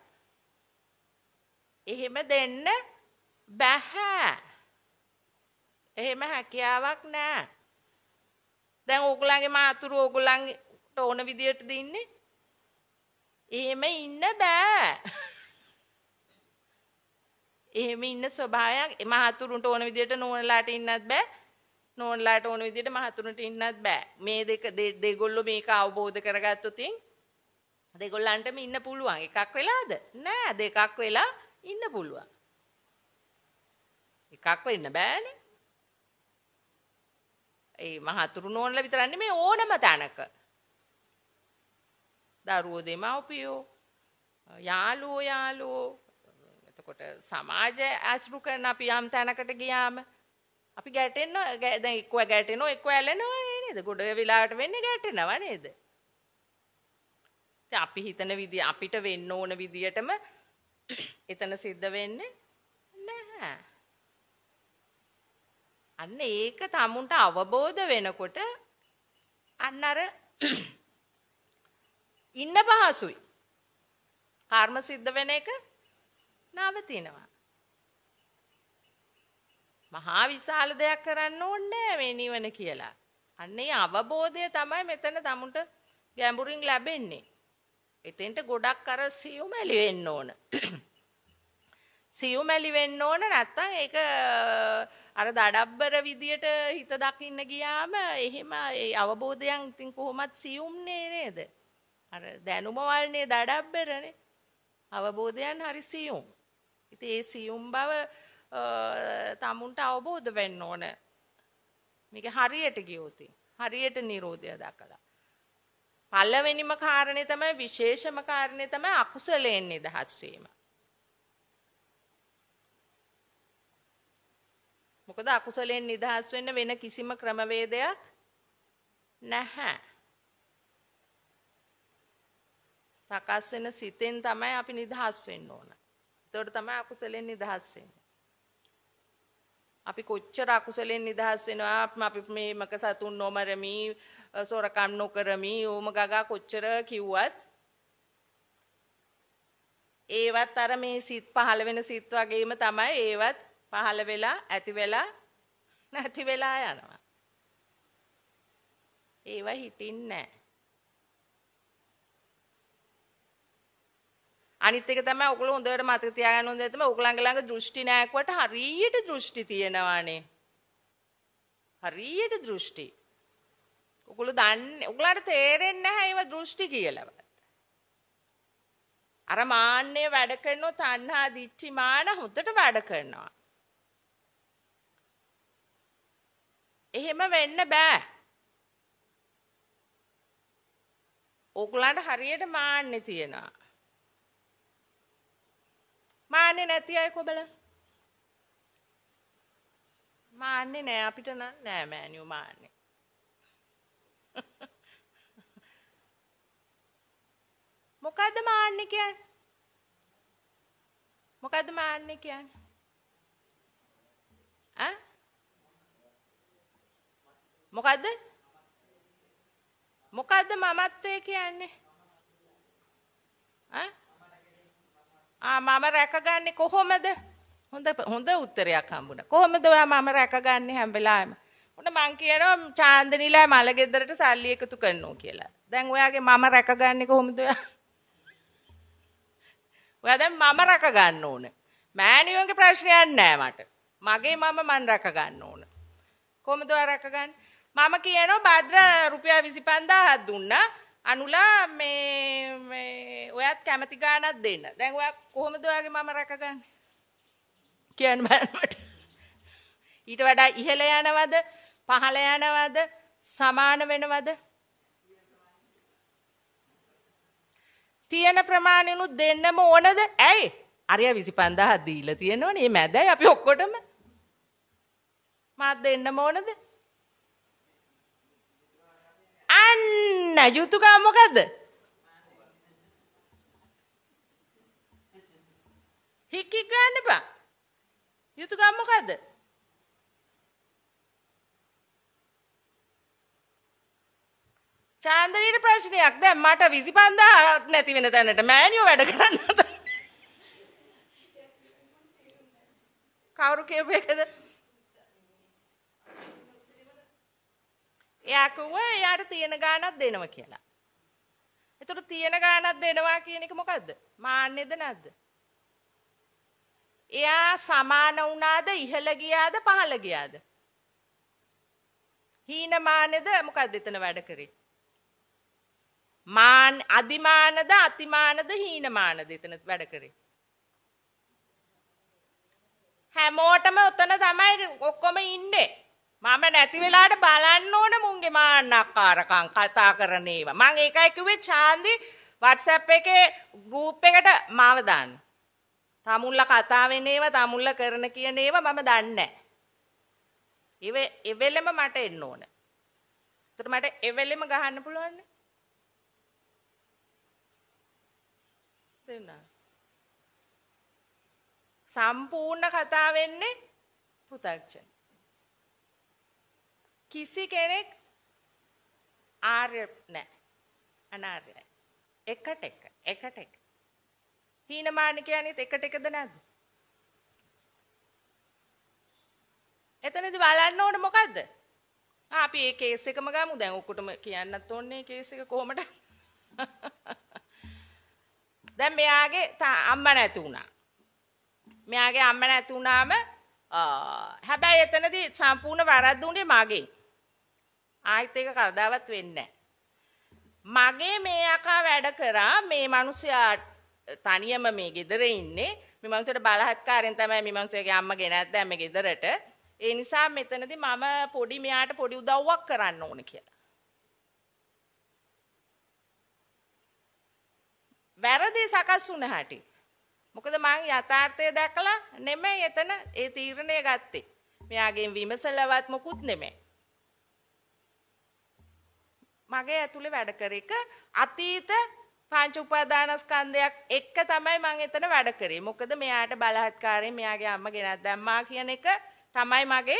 එහෙම දෙන්න බෑ. එහෙම හැකියාවක් නෑ. දැන් ඕගොල්ලන්ගේ මාතුරු ඕගොල්ලන්ට ඕන විදියට දෙන්නේ. එහෙම ඉන්න බෑ. එහෙම ඉන්න ස්වභාවයක් මහතුරුන්ට ඕන විදියට නෝනලාට ඉන්නත් බෑ. නෝනලාට ඕන විදියට මහතුරුන්ට ඉන්නත් බෑ. මේ දෙගොල්ලෝ මේක අවබෝධ කරගත්තොත් දෙගොල්ලන්ටම ඉන්න පුළුවන්. එකක් වෙලාද? නෑ දෙකක් වෙලා ඉන්න පුළුවන්. එකක් වෙන්න බෑනේ. ඒ මහතුරු නෝනලා විතරක් නෙමෙයි ඕනම තැනක. දරුවෝ දෙමව්පියෝ යාළුවෝ එතකොට සමාජය ඇසුරු කරන අපි යම් තැනකට ගියාම අපි ගැටෙන්න දැන් එක්ක ගැටෙනවා එක්ක ඇලෙනවා නේද? ගොඩ වෙලාවට වෙන්නේ ගැටෙනවා නේද? ඉතින් අපි හිතන විදිය අපිට වෙන්න ඕන විදියටම එතන සිද්ධ වෙන්නේ නැහැ. අන්න ඒක තමුන්ට අවබෝධ වෙනකොට අන්න අර ඉන්න පහසුයි. කර්ම සිද්ධ වෙන එක නවතිනවා. මහා විශාල දෙයක් කරන්න ඕනේ මේ නිවන කියලා. අන්න ඒ අවබෝධය තමයි මෙතන තමුන්ට ගැඹුරින් ලැබෙන්නේ. එතෙන්ට ගොඩක් අර සියුමැලි වෙන්න ඕන. සියුමැලි වෙන්න ඕන නැත්තම් ඒක අර දඩබ්බර විදියට හිත දකින්න ගියාම එහෙම ඒ අවබෝධයන් ඉතින් කොහොමත් සියුම්නේ නේද? අර දැනුම වල්නේ දඩබ්බරනේ. අවබෝධයන් හරි සියුම්. ඉතින් ඒ සියුම් බව තමුන්ට අවබෝධ වෙන්න ඕන. මේක හරියට ගියොත් හරියට නිරෝධය දකලා. පළවෙනිම කාරණේ තමයි විශේෂම කාරණේ තමයි අකුසලයෙන් නිදහස් වීම. මොකද අකුසලයෙන් නිදහස් වෙන්න වෙන කිසිම ක්‍රමවේදයක් නැහැ. සකස් වෙන සිතෙන් තමයි අපි නිදහස් වෙන්න ඕන. ඒතකොට තමයි අකුසලෙන් නිදහස් වෙන්නේ. අපි කොච්චර අකුසලෙන් නිදහස් වෙනවා අපි මේ මක සතුන් නොමරමි සොරකම් නොකරමි ඕම ගගා කොච්චර කිව්වත් ඒවත් අර මේ සිත් පහළ වෙන සිත් වගේම තමයි ඒවත් පහළ වෙලා ඇති වෙලා නැති වෙලා යනවා. ඒව හිතින්නේ නැහැ. අනිත් එක තමයි ඔයගොල්ලෝ හොඳට මතක තියාගන්න ඕනේ තමයි ඔයගොල්ලන්ගේ ළඟ දෘෂ්ටි නැක්වට හරියට දෘෂ්ටි තියෙනවානේ. හරියට දෘෂ්ටි. ඔයගොල්ලෝ දන්නේ ඔයගොල්ලන්ට තේරෙන්නේ නැහැ ඒව දෘෂ්ටි කියලා. අර මාන්නේ වැඩ කරනෝ තණ්හා දිච්චි මාන හොඳට වැඩ කරනවා. එහෙම වෙන්න බෑ. ඔයගොල්ලන්ට හරියට මාන්නේ තියෙනවා. මාන්නේ නැති අය කොබල මාන්නේ නෑ අපිට නෑ මෑනියෝ මාන්නේ. මොකද්ද මාන්නේ කියන්නේ? මොකද්ද මාන්නේ කියන්නේ? මොකද්ද? මොකද්ද මමත්වය කියන්නේ? මම රැකගන්නේ කොහොමද? හොඳ උත්තරයක් හම්බුණා. කොහොමද ඔයා මම රැකගන්නේ හැම වෙලාවෙම? උන මං කියනවා චාන්දනිලා මල ගෙදරට සල්ලි එකතු කරනවා කියලා. දැන් ඔයාගේ මම රැකගන්නේ කොහොමද ඔයා? ඔයා දැන් මම රැක ගන්න ඕන. මෑණියෝගේ ප්‍රශ්නයක් නෑ මට. මගේ මම රැක ගන්න ඕන. කොහොමද ඔයා රැකගන්නේ? මම කියනවා භද්‍ර රුපියල් 25000ක් දුන්නා. අනුලා මේ ඔයත් කැමති ගාණක් දෙන්න. දැන් ඔයා කොහොමද ඔයාගේ මම රැකගන්නේ? කියන්න බෑ මට. ඊට වඩා ඉහළ යනවද? පහළ යනවද? සමාන වෙනවද? තියෙන ප්‍රමාණෙනුත් දෙන්නම ඕනද? ඇයි? අරියා 25000ක් දීලා තියෙනවනේ. මේ මැදයි අපි ඔක්කොටම. මාත් දෙන්නම ඕනද? අන්න යුතුයකම මොකද්ද? හික්කි ගන්න බා. යුතුයකම මොකද්ද? චාන්දනීට ප්‍රශ්නයක්. දැන් මට 25000 නැති වෙන තැනට මෑණියෝ වැඩ කරන්නද? කවුරු කියපු එකද? එයා කිව්වා එයාට තියෙන ගාණක් දෙනවා කියලා. එතකොට තියෙන ගාණක් දෙනවා කියන එක මොකද්ද? මාන්නේද නැද්ද? එයා සමාන වුණාද? ඉහළ ගියාද? පහළ ගියාද? හීනමානේද? මොකද්ද එතන වැඩ කරේ? අදිමානද අතිමානද හීනමානද එතන වැඩ කරේ? හැමෝටම උතන තමයි ඔක්කොම ඉන්නේ. මම නැති වෙලාවට බලන්න ඕන මුන්ගේ මාන්නක්කාරකම් කතා කරන ඒවා. මම ඒකයි කිව්වේ චාන්දි WhatsApp එකේ group එකට මාව දාන්න. තමුල්ලා කතා වෙන ඒවා තමුල්ලා කරන කියන ඒවා මම දන්නේ නැහැ. එවෙලෙම මට එන්න ඕන. ඒතර මට එවෙලෙම ගහන්න පුළුවන් නේ. සම්පූර්ණ කතා වෙන්නේ පුතර්ජන. කිසි කෙනෙක් ආර්ය නැහැ. අනාර්යයි. එකට එක. හීනමාන කියන්නේ එකට එකද නැද්ද? එතනදී බලන්න ඕනේ මොකද්ද? අපි මේ කේස් එකම ගමු. දැන් ඔක්කොටම කියන්නත් ඕනේ කේස් එක කොහොමද? දැන් මෙයාගේ අම්මා නැති වුණා. මෙයාගේ අම්මා නැති වුණාම හැබැයි එතනදී සම්පූර්ණ වරද්ද උනේ මගේ. ආයිත් ඒක කවදාවත් වෙන්නේ නැහැ. මගේ මේ අකා වැඩ කරා මේ මිනිස්සයා තනියම මේ ගෙදර ඉන්නේ. මේ මිනිස්සට බලහත්කාරයෙන් තමයි මේ මිනිස්සයාගේ අම්මා ගෙනත් දැම්මේ ගෙදරට. ඒ නිසා මෙතනදී මම මෙයාට පොඩි උදව්වක් කරන්න ඕන කියලා. වැරදි සකස් වුණ හැටි. මොකද මං යථාර්ථය දැකලා නෙමෙයි එතන ඒ තීරණය ගත්තේ. මෙයාගෙන් විමසලවත් මොකුත් නෙමෙයි. මගේ ඇතුලේ වැඩ කර එක අතීත පංච උපාදානස්කන්ධයක් එක්ක තමයි මං එතන වැඩ කරේ. මොකද මෙයාට බලහත්කාරයෙන් මෙයාගේ අම්මා ගෙනත් දැම්මා කියන එක තමයි මගේ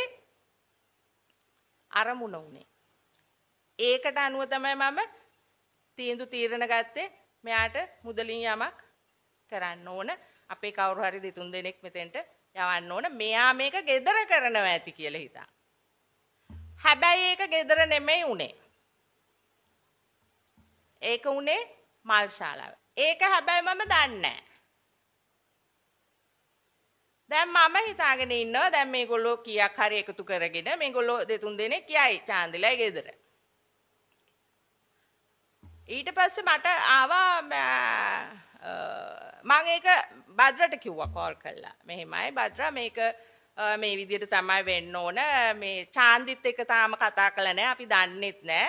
අරමුණ උනේ. ඒකට අනුව තමයි මම තීරණ ගත්තේ මෙයාට මුදලින් යමක් කරන්න ඕන. අපේ කවුරු හරි දෙතුන් දෙනෙක් මෙතෙන්ට යවන්න ඕන. මෙයා මේක ගෙදර කරනවා ඇති කියලා හිතා. හැබැයි ඒක ගෙදර නෙමෙයි උනේ. ඒක උනේ මල් ශාලාව. ඒක හැබැයි මම දන්නේ නැහැ. දැන් මම හිතාගෙන ඉන්නවා දැන් මේගොල්ලෝ කීයක් හරි එකතු කරගෙන මේගොල්ලෝ දෙතුන් දෙනෙක් යයි චාන්දිලයි ගෙදර. ඊට පස්සේ මට ආවා මම ඒක භද්‍රට කිව්වා කෝල් කළා. මෙහෙමයි භද්‍ර මේක මේ විදිහට තමයි වෙන්න ඕන. මේ චාන්දිත් එක්ක තාම කතා කළා නෑ. අපි දන්නෙත් නෑ.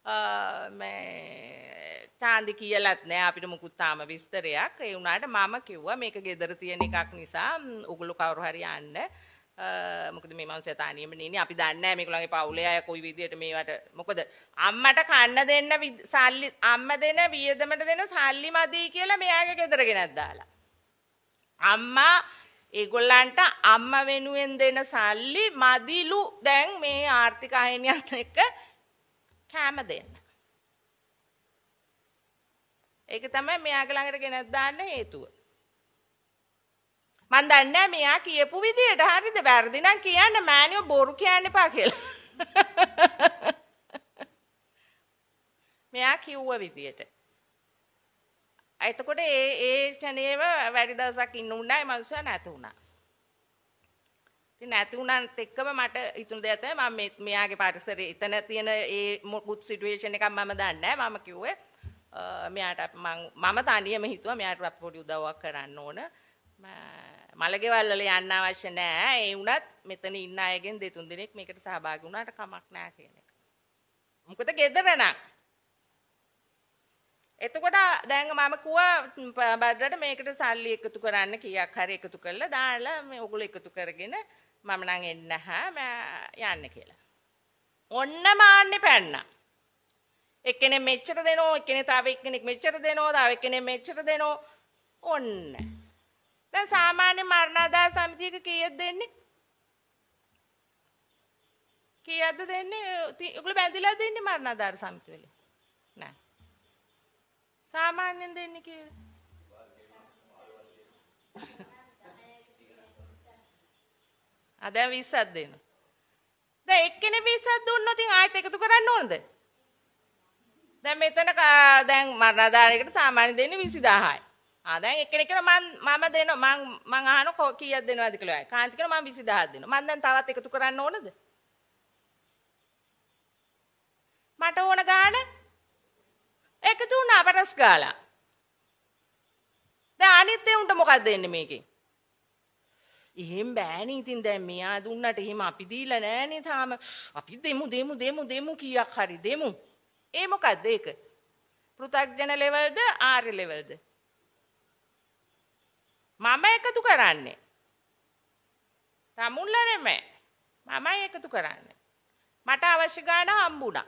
මේ චාන්දි කියලාත් නෑ අපිට මුකුත් තාම විස්තරයක්. ඒ වුණාට මම කිව්වා මේක ගෙදර තියෙන එකක් නිසා ඔගොල්ලෝ කවුරු හරි යන්න. මොකද මේ මනුස්සයා තනියම නෙන්නේ. අපි දන්නේ නෑ මේගොල්ලන්ගේ පවුලේ අය කොයි විදිහට මේවට මොකද අම්මට කන්න දෙන්න සල්ලි අම්මා දෙන වියදමට දෙන සල්ලි මදි කියලා මෙයාගේ ගෙදර ගෙනත් දාලා. අම්මා ඒගොල්ලන්ට අම්මා වෙනුවෙන් දෙන සල්ලි මදිලු දැන් මේ ආර්ථික අහිමියත් එක්ක කැම දෙන්න. ඒක තමයි මෙයාගේ ළඟට ගෙනත් දාන්න හේතුව. මන් දන්නේ නැහැ මෙයා කියපු විදියට හරිද වැරදි නම් කියන්න මෑනියෝ බොරු කියන්න එපා කියලා. මෙයා කිව්ව විදියට. එතකොට ඒ ක්ෂණේම වැඩි දවසක් ඉන්න උනායි මනුස්සයා නැති වුණා. ඉතින් නැති වුණාත් එක්කම මට හිතුණ දෙයක් තමයි මම මෙයාගේ පරිසරයේ එතන තියෙන ඒ මුත් සිටුේෂන් එකක් මම දන්නේ නැහැ. මම කිව්වේ මෙයාට මම තනියම හිතුවා මෙයාට පොඩි උදව්වක් කරන්න ඕන. මලගෙවල් වල යන්න අවශ්‍ය නැහැ. ඒ වුණත් මෙතන ඉන්න අයගෙන් දෙතුන් දෙනෙක් මේකට සහභාගී වුණාට කමක් නැහැ කියන එක. මොකද ගෙදර නම්. එතකොට දැන් මම කිව්වා බද්රට මේකට සල්ලි එකතු කරන්න කීයක් හරි එකතු කරලා දාලා මේ ඔගොල්ලෝ එකතු කරගෙන මම නම් එන්නේ නැහැ යන්න කියලා. ඔන්න මාන්නේ පැන්නා. එක්කෙනෙක් මෙච්චර දෙනෝ, එක්කෙනෙක් තව එක්කෙනෙක් මෙච්චර දෙනෝ, තව එක්කෙනෙක් මෙච්චර දෙනෝ. ඔන්න. දැන් සාමාන්‍ය මරණාදාය සමිතියක කීයද දෙන්නේ? කීයද දෙන්නේ? ඔයගොල්ලෝ බැඳිලා දෙන්නේ මරණාදාය සමිතිය වල? නෑ. සාමාන්‍යයෙන් දෙන්නේ කීයද? දැන් 20ක් දෙනවා. දැන් එක්කෙනෙක් 20ක් දුන්නොත් ඉතින් ආයෙත් එකතු කරන්න ඕනද? දැන් මෙතන දැන් මරණාදායකට සාමාන්‍ය දෙන්නේ 20000යි. දැන් එක්කෙනෙක් කියනවා මම දෙනවා මං අහනවා කීයක් දෙනවද කියලා. කාන්ති කියනවා මම 20000ක් දෙනවා. මං දැන් තවත් එකතු කරන්න ඕනද? මට ඕන ගාන එකතු වුණා පටස් ගාලා. දැන් අනිත් උන්ට මොකක්ද දෙන්නේ මේකෙන්? එහෙම බෑනේ ඉතින් දැන් මෙයා දුන්නට එහෙම අපි දීලා නෑනේ තාම. අපි දෙමු කීයක් හරි දෙමු. ඒ මොකද්ද ඒක? පෘථග්ජන ලෙවල්ද ආර්ය ලෙවල්ද? මම එකතු කරන්නේ. තමුල්ල නෙමෙයි. මමයි එකතු කරන්නේ. මට අවශ්‍ය ගාන හම්බුණා.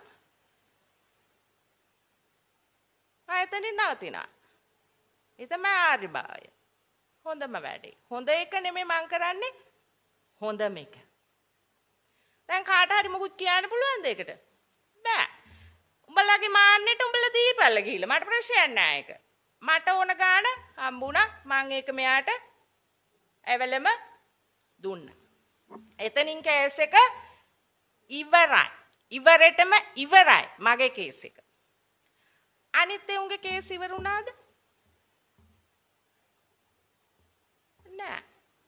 ආයතනින් නවතිනා. ඒ තමයි ආර්ය භාවය. හොඳම වැඩේ. හොඳ එක නෙමෙයි මං කරන්නේ. හොඳම එක. දැන් කාට හරි මොකුත් කියන්න පුළුවන්ද ඒකට? බෑ. උඹලගේ මාන්නෙට උඹලා දීපල්ල ගිහිල්ලා මට ප්‍රශ්නයක් නෑ ඒක. මට ඕන ගාන හම්බුණා මං ඒක මෙයාට ඇවලම දුන්නා. එතනින් කේස් එක ඉවරයි. ඉවරෙටම ඉවරයි මගේ කේස් එක. අනිත් උන්ගේ කේස් ඉවර වුණාද? නෑ.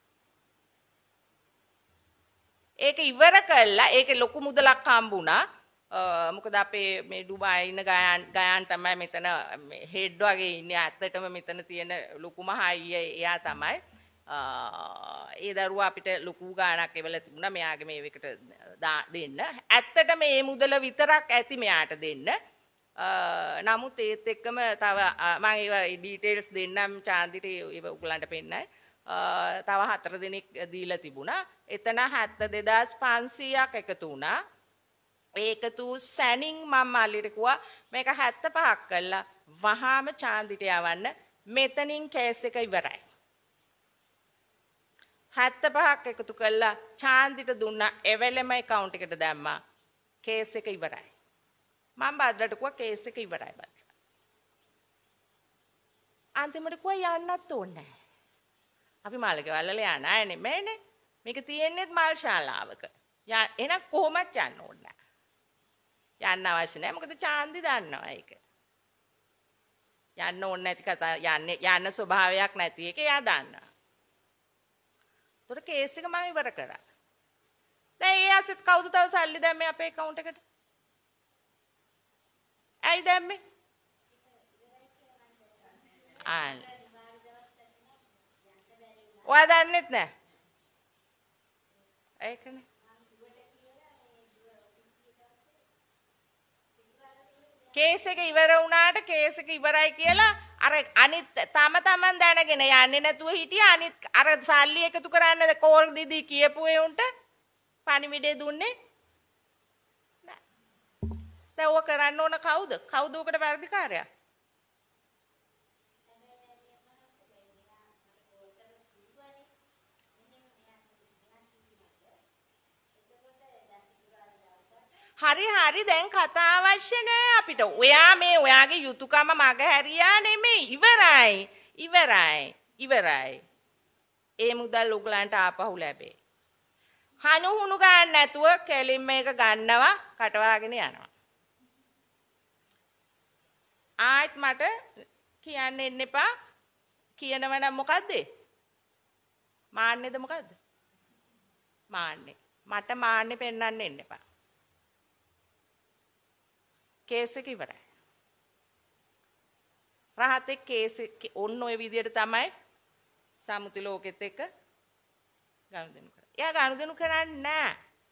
ඒක ඉවර කළා ඒක ලොකු මුදලක් හම්බුණා. මොකද අපේ මේ ඩුබායි ඉන්න ගයාන් තමයි මෙතන හෙඩ් වගේ ඉන්නේ. ඇත්තටම මෙතන තියෙන ලොකුම හයිය එයා තමයි. ඒ දරුවා අපිට ලොකු ගාණක් එවලා තිබුණා මෙයාගේ මේකට දෙන්න. ඇත්තටම මේ මුදල විතරක් ඇති මෙයාට දෙන්න. නමුත් ඒත් එක්කම තව මම ඒ ඩීටේල්ස් දෙන්නම් චාන්දිට ඒව උගලන්ට පෙන්නයි. තව 4 දෙනෙක් දීලා තිබුණා. එතන 72500ක් එකතු වුණා. ඒකතු සැනින් මම අල්ලිට කිව්වා මේක 75ක් කළා වහාම චාන්දිට යවන්න මෙතනින් කේස් එක ඉවරයි. 75ක් එකතු කළා චාන්දිට දුන්නා එවෙලම account එකට දැම්මා කේස් එක ඉවරයි. මම බද්දට කිව්වා කේස් එක ඉවරයි බද්ද. අන්තිමට කිව්වා යන්නත් ඕනේ නැහැ. අපි මාළකවල වල යන අය නෙමෙයිනේ. මේක තියෙන්නේ මල් ශාලාවක. එහෙනම් කොහොමද යන්න ඕනේ නැහැ. යන්න අවශ්‍ය නැහැ. මොකද චාන්දි දන්නවා ඒක. යන්න ඕනේ නැති කතා යන්න ස්වභාවයක් නැති එක එයා දන්නවා. ඒතර කේස් එක මම ඉවර කරා. දැන් ඒ ඇසෙත් කවුද තව සල්ලි දැම්මේ අපේ account එකට? ඇයි දැම්මේ? ඔයා දන්නෙත් නැහැ. ඒකනේ. කේස් එක ඉවර වුණාට කේස් එක ඉවරයි කියලා අර අනිත් තමන් දැනගෙන යන්නේ නැතුව හිටියා අනිත් අර සල්ලි එකතු කරන්න කෝල් දීදී කියපු ඒ උන්ට පණිවිඩය දුන්නේ නෑ. දැන් ඕක කරන්න ඕන කවුද? කවුද උකට වැඩිකාරයා? හරි දැන් කතා අවශ්‍ය නෑ අපිට. ඔයා මේ ඔයාගේ යුතුයකම මග හැරියා නෙමෙයි. ඉවරයි. ඒ මුදල් උගලන්ට ආපහු ලැබේ. හනුහුණු ගන්න නැතුව කෙලින්ම මේක ගන්නවා කටවාගෙන යනවා. ආයෙත් මට කියන්න එන්න එපා. කියනව නම් මොකද්ද? මාන්නේද මොකද්ද? මාන්නේ. මට මාන්නේ පෙන්වන්න එන්න එපා. කේස් එක ඉවරයි. රහතේ කේස් ඔන්න ඔය විදිහට තමයි සමුති ලෝකෙත් එක්ක ගනුදෙනු කරන්නේ. එයා ගනුදෙනු කරන්නේ නැහැ.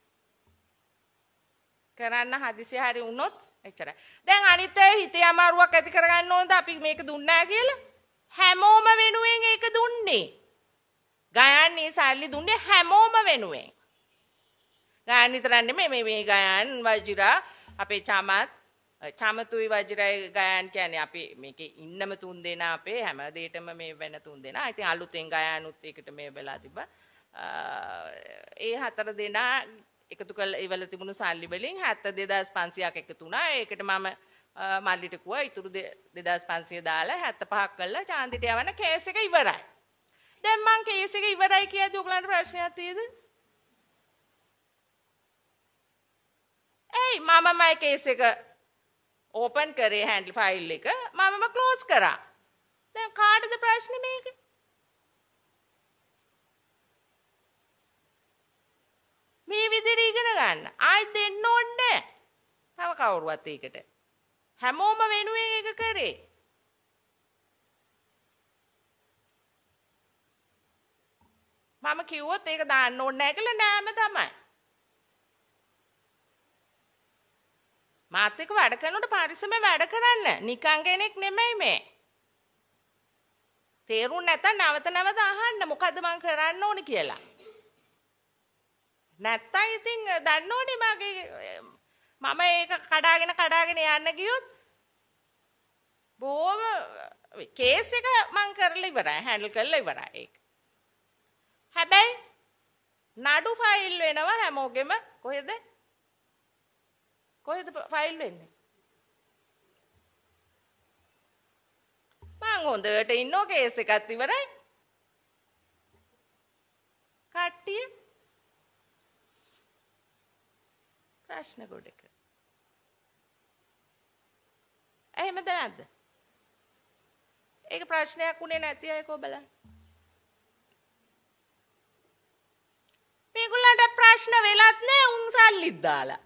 කරන්න හදිසිය හරි වුණොත් එච්චරයි. දැන් අනිත් අය හිතේ අමාරුවක් ඇති කරගන්න ඕනද අපි මේක දුන්නේ නැහැ කියලා? හැමෝම වෙනුවෙන් ඒක දුන්නේ. ගයන්නේ සල්ලි දුන්නේ හැමෝම වෙනුවෙන්. ගයන් විතරක් නෙමෙයි මේ ගයන් වජිරා අපේ චමතුයි වජිරයි ගයන් කියන්නේ අපි මේකේ ඉන්නම තුන් දෙනා අපේ හැම දෙයකම මේ වෙන තුන් දෙනා. ඉතින් අලුතෙන් ගයනුත් එකට මේ වෙලා තිබ්බා. ඒ හතර දෙනා එකතු කරලා ඉවල තිබුණු සල්ලි වලින් 72500ක් එකතු වුණා. ඒකට මම මල්ලිට කිව්වා ඉතුරු 2500 දාලා 75ක් කළා චාන්දිට යවන්න කේස් එක ඉවරයි. දැන් මං කේස් එක ඉවරයි කියද්දි ඔයගලන්ට ප්‍රශ්නයක් තියෙද? ඒයි මමමයි කේස් එක ඕපන් කරේ හැන්ඩල් ෆයිල් එක මමම ක්ලෝස් කරා. දැන් කාටද ප්‍රශ්නේ මේක? මේ විදිහට ඉගෙන ගන්න. ආයෙත් දෙන්න ඕනේ නැහැ. තව කවුරුවත් ඒකට. හැමෝම වෙනුවෙන් ඒක කරේ. මම කිව්වොත් ඒක දාන්න ඕනේ නැහැ කියලා නෑම තමයි. මාත් එක්ක වැඩ කරනකොට පරිස්සමෙන් වැඩ කරන්න. නිකන් කෙනෙක් නෙමෙයි මේ. තේරුම් නැත්නම් නැවත අහන්න මොකද්ද මං කරන්න ඕනේ කියලා. නැත්තම් ඉතින් දන්න ඕනේ මම ඒක කඩාගෙන යන්න ගියොත් බොහොම කේස් එක මං කරලා ඉවරයි හැන්ඩල් කරලා ඉවරයි ඒක. හැබැයි නඩු ෆයිල් වෙනවා හැමෝගෙම කොහෙද ෆයිල් වෙන්නේ? මං හොඳට ඉන්නෝ කේස් එකත් ඉවරයි. කට්ටිය ප්‍රශ්න ගොඩක. එහෙමද නැද්ද? ඒක ප්‍රශ්නයක් උනේ නැති අය කො බලන්න. මේගොල්ලන්ට ප්‍රශ්න වෙලත් නෑ උන් සල්ලිත් දාලා.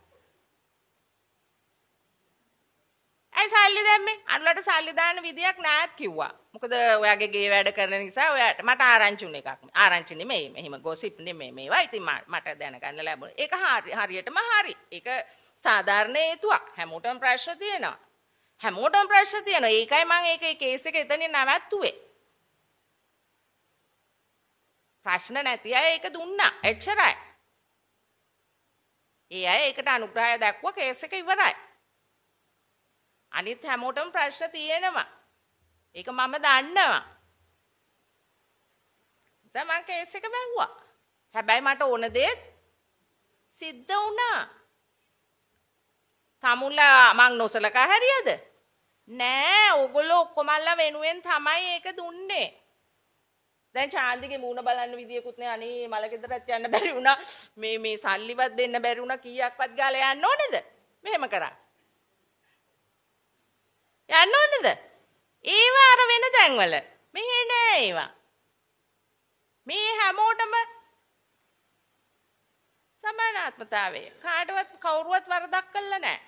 ඇයි සල්ලි දැම්මේ? අනුලට සල්ලි දාන්න විදියක් නැත් කිව්වා. මොකද ඔයාගේ ගේ වැඩ කරන නිසා ඔයාට මට ආරංචි උන එකක්. ආරංචි නෙමෙයි මෙහිම ගොසිප් නෙමෙයි මේවා. ඉතින් මට දැනගන්න ලැබුණා. ඒක හරියටම හරි. ඒක සාධාරණ හේතුවක්. හැමෝටම ප්‍රශ්න තියෙනවා. ඒකයි මම ඒකේ කේස් එක එතනින් නවත්තුවේ. ප්‍රශ්න නැති අය ඒක දුන්නා. එච්චරයි. ඒ අය ඒකට අනුග්‍රහය දක්වුවා කේස් එක ඉවරයි. අනිත් හැමෝටම ප්‍රශ්න තියෙනවා. ඒක මම දන්නවා. දැන් මම කේස් එක බැලුවා. හැබැයි මට ඕන දේ සිද්ධ වුණා. තමුන්ලා මං නොසලකා හැරියද? නෑ, ඕගොල්ලෝ ඔක්කොමල්ලා වෙනුවෙන් තමයි ඒක දුන්නේ. දැන් චාන්දිගේ මූණ බලන්න විදියකුත් නෑ. අනේ මලගෙදරත් යන්න බැරි වුණා. මේ සල්ලිවත් දෙන්න බැරි වුණා. කීයක්වත් ගාලා යන්න ඕනේද? මෙහෙම කරා. යන්න ඕනේද? ඒවා අර වෙන තැන්වල. මෙහෙ නෑ ඒවා. මේ හැමෝටම සමානාත්මතාවය. කාටවත් කවුරුවත් වරදක් කළා නෑ.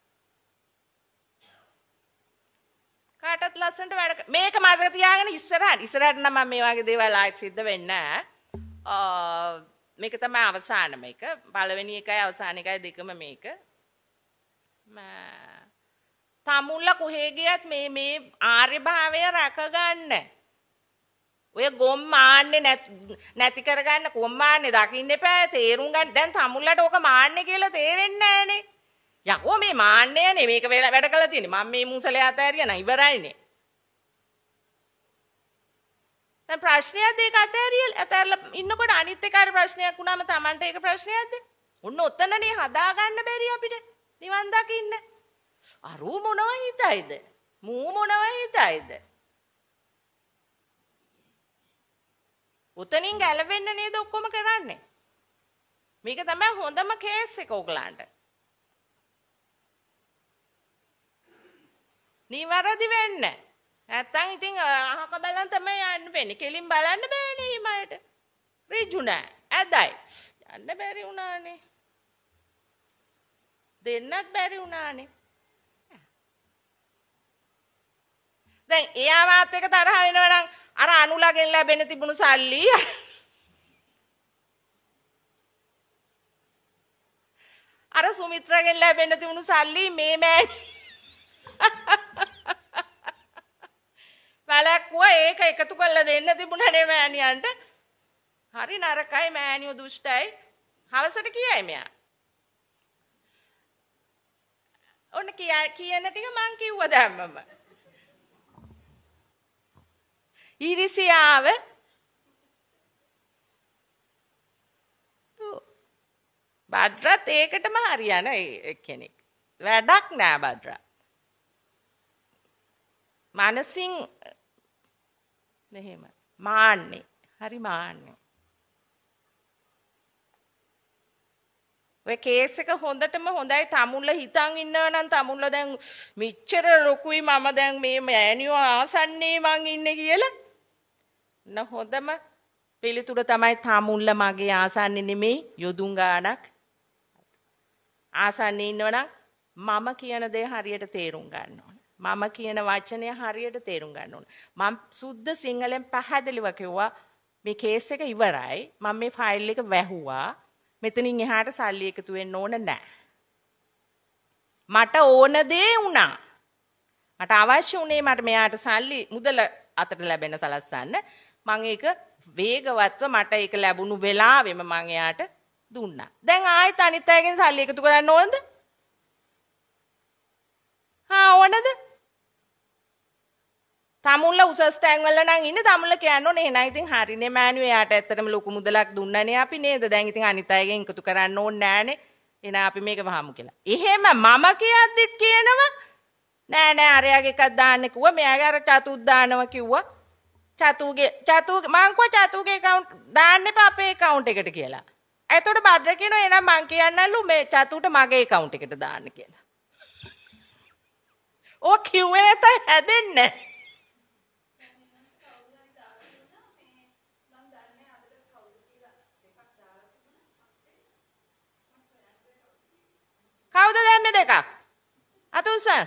කාටත් ලස්සනට වැඩ මේක මතක තියාගෙන ඉස්සරහට නම් මම මේ වගේ දේවල් ආයෙත් සිද්ධ වෙන්නේ නෑ. මේක තමයි අවසාන මේක. පළවෙනි එකයි අවසාන එකයි දෙකම මේක. තමුල්ලා කොහේ ගියත් මේ ආර්ය භාවය රැකගන්න. ඔය ගොම්මාන්නේ නැති කරගන්න කොම්මාන්නේ දකින්න එපා. තේරුම් ගන්න. දැන් තමුල්ලාට ඕක මාන්නේ කියලා තේරෙන්නේ නෑනේ. යකෝ මේ මාන්නයනේ මේක වැඩ කළා තියෙන්නේ. මම මේ මුසලේ අතෑරියා නම් ඉවරයිනේ. දැන් ප්‍රශ්නයක් දෙක අතෑරලා ඉන්නකොට අනිත් එකාට ප්‍රශ්නයක් වුණාම Tamanට ඒක ප්‍රශ්නයක්ද? ඔන්න ඔතනනේ හදා ගන්න බැරි අපිට. නිවන් දකින්න. අරු මොනව හිතයිද? මූ මොනව හිතයිද? උතනින් ගැලවෙන්න නේද ඔක්කොම කරන්නේ. මේක තමයි හොඳම කේස් එක ඔයගලන්ට. නිවැරදි වෙන්න. නැත්තම් ඉතින් අහක බලන් තමයි යන්න වෙන්නේ. කෙලින් බලන්න බෑනේ ඊමයට. ඍජු නෑ. ඇදයි. යන්න බැරි වුණානේ. දෙන්නත් බැරි වුණානේ. දැන් එයා මාත් එක තරහ වෙනවා නම් අර අනුලගෙන් ලැබෙන තිබුණු සල්ලි අර සුමිත්‍රාගෙන් ලැබෙන තිබුණු සල්ලි මේ මෑන් බලක්කුවා ඒක එකතු කරලා දෙන්න තිබුණනේ මෑණියන්ට. හරි නරකයි මෑණියෝ දුෂ්ටයි. හවසට කියයි මෙයා. ඔන්න කියන ටික මං කිව්වා දැම්මම. ඉරිසියාව බද්රත් ඒකටම හරියන කෙනෙක්. වැඩක් නෑ බද්රා. මානසින් මෙහෙම මාන්නේ. හරි මාන්නේ. ඔය කේස් එක හොඳටම හොඳයි. තමුල්ල හිතන් ඉන්නවා නම් තමුල්ල දැන් මෙච්චර ලොකුයි මම දැන් මේ මෑනියෝ ආසන්නේ මං ඉන්නේ කියලා. හොඳම පිළිතුර තමයි තමුල්ල මගේ ආසන්නේ නෙමෙයි යොදුන් ගානක් ආසන්නේ ඉන්නවනම් මම කියන දේ හරියට තේරුම් ගන්න ඕන. මම කියන වචනය හරියට තේරුම් ගන්න ඕන. මම සුද්ධ සිංහලෙන් පැහැදිලිව කිව්වා මේ කේස් එක ඉවරයි. මම මේ ෆයිල් එක වැහුවා. මෙතනින් එහාට සල්ලි එකතු වෙන්න ඕන නැහැ. මට ඕන දේ වුණා. මට අවශ්‍ය උනේ මට මෙයාට සල්ලි මුදල අතට ලැබෙන සලස්සන්න. මම ඒක වේගවත්ව මට ඒක ලැබුණු වෙලාවෙම මම එයාට දුන්නා. දැන් ආයෙත් අනිත් අයගෙන් සල්ලි එකතු කරන්න ඕනද? ඕනද? තමුල්ල උසස් තැන්වල නම් ඉන්නේ. තමුල්ල කියන්න ඕනේ එහෙනම් ඉතින් හරිනේ මෑණියෝ එයාට ඇත්තටම ලොකු මුදලක් දුන්නනේ අපි නේද? දැන් ඉතින් අනිත් අයගෙන් එකතු කරන්න ඕනේ නෑනේ. එහෙනම් අපි මේක වහමු කියලා. එහෙම මම කියද්දිත් කියනවා නෑ අරයාගේ එකක් දාන්න කිව්වා. මෙයාගේ අර චතුත් දානවා කිව්වා. චතුගේ මං කිව්වා චතුගේ account දාන්න එපා අපේ account එකට කියලා. එතකොට බද්ර කියනවා එහෙනම් මං කියන්නලු මේ චතුට මගේ account එකට දාන්න කියලා. ඕ කිව්වේ නැතයි හැදෙන්නේ. කවුද දැම්මේ දෙකක්? අත උස්සන්න.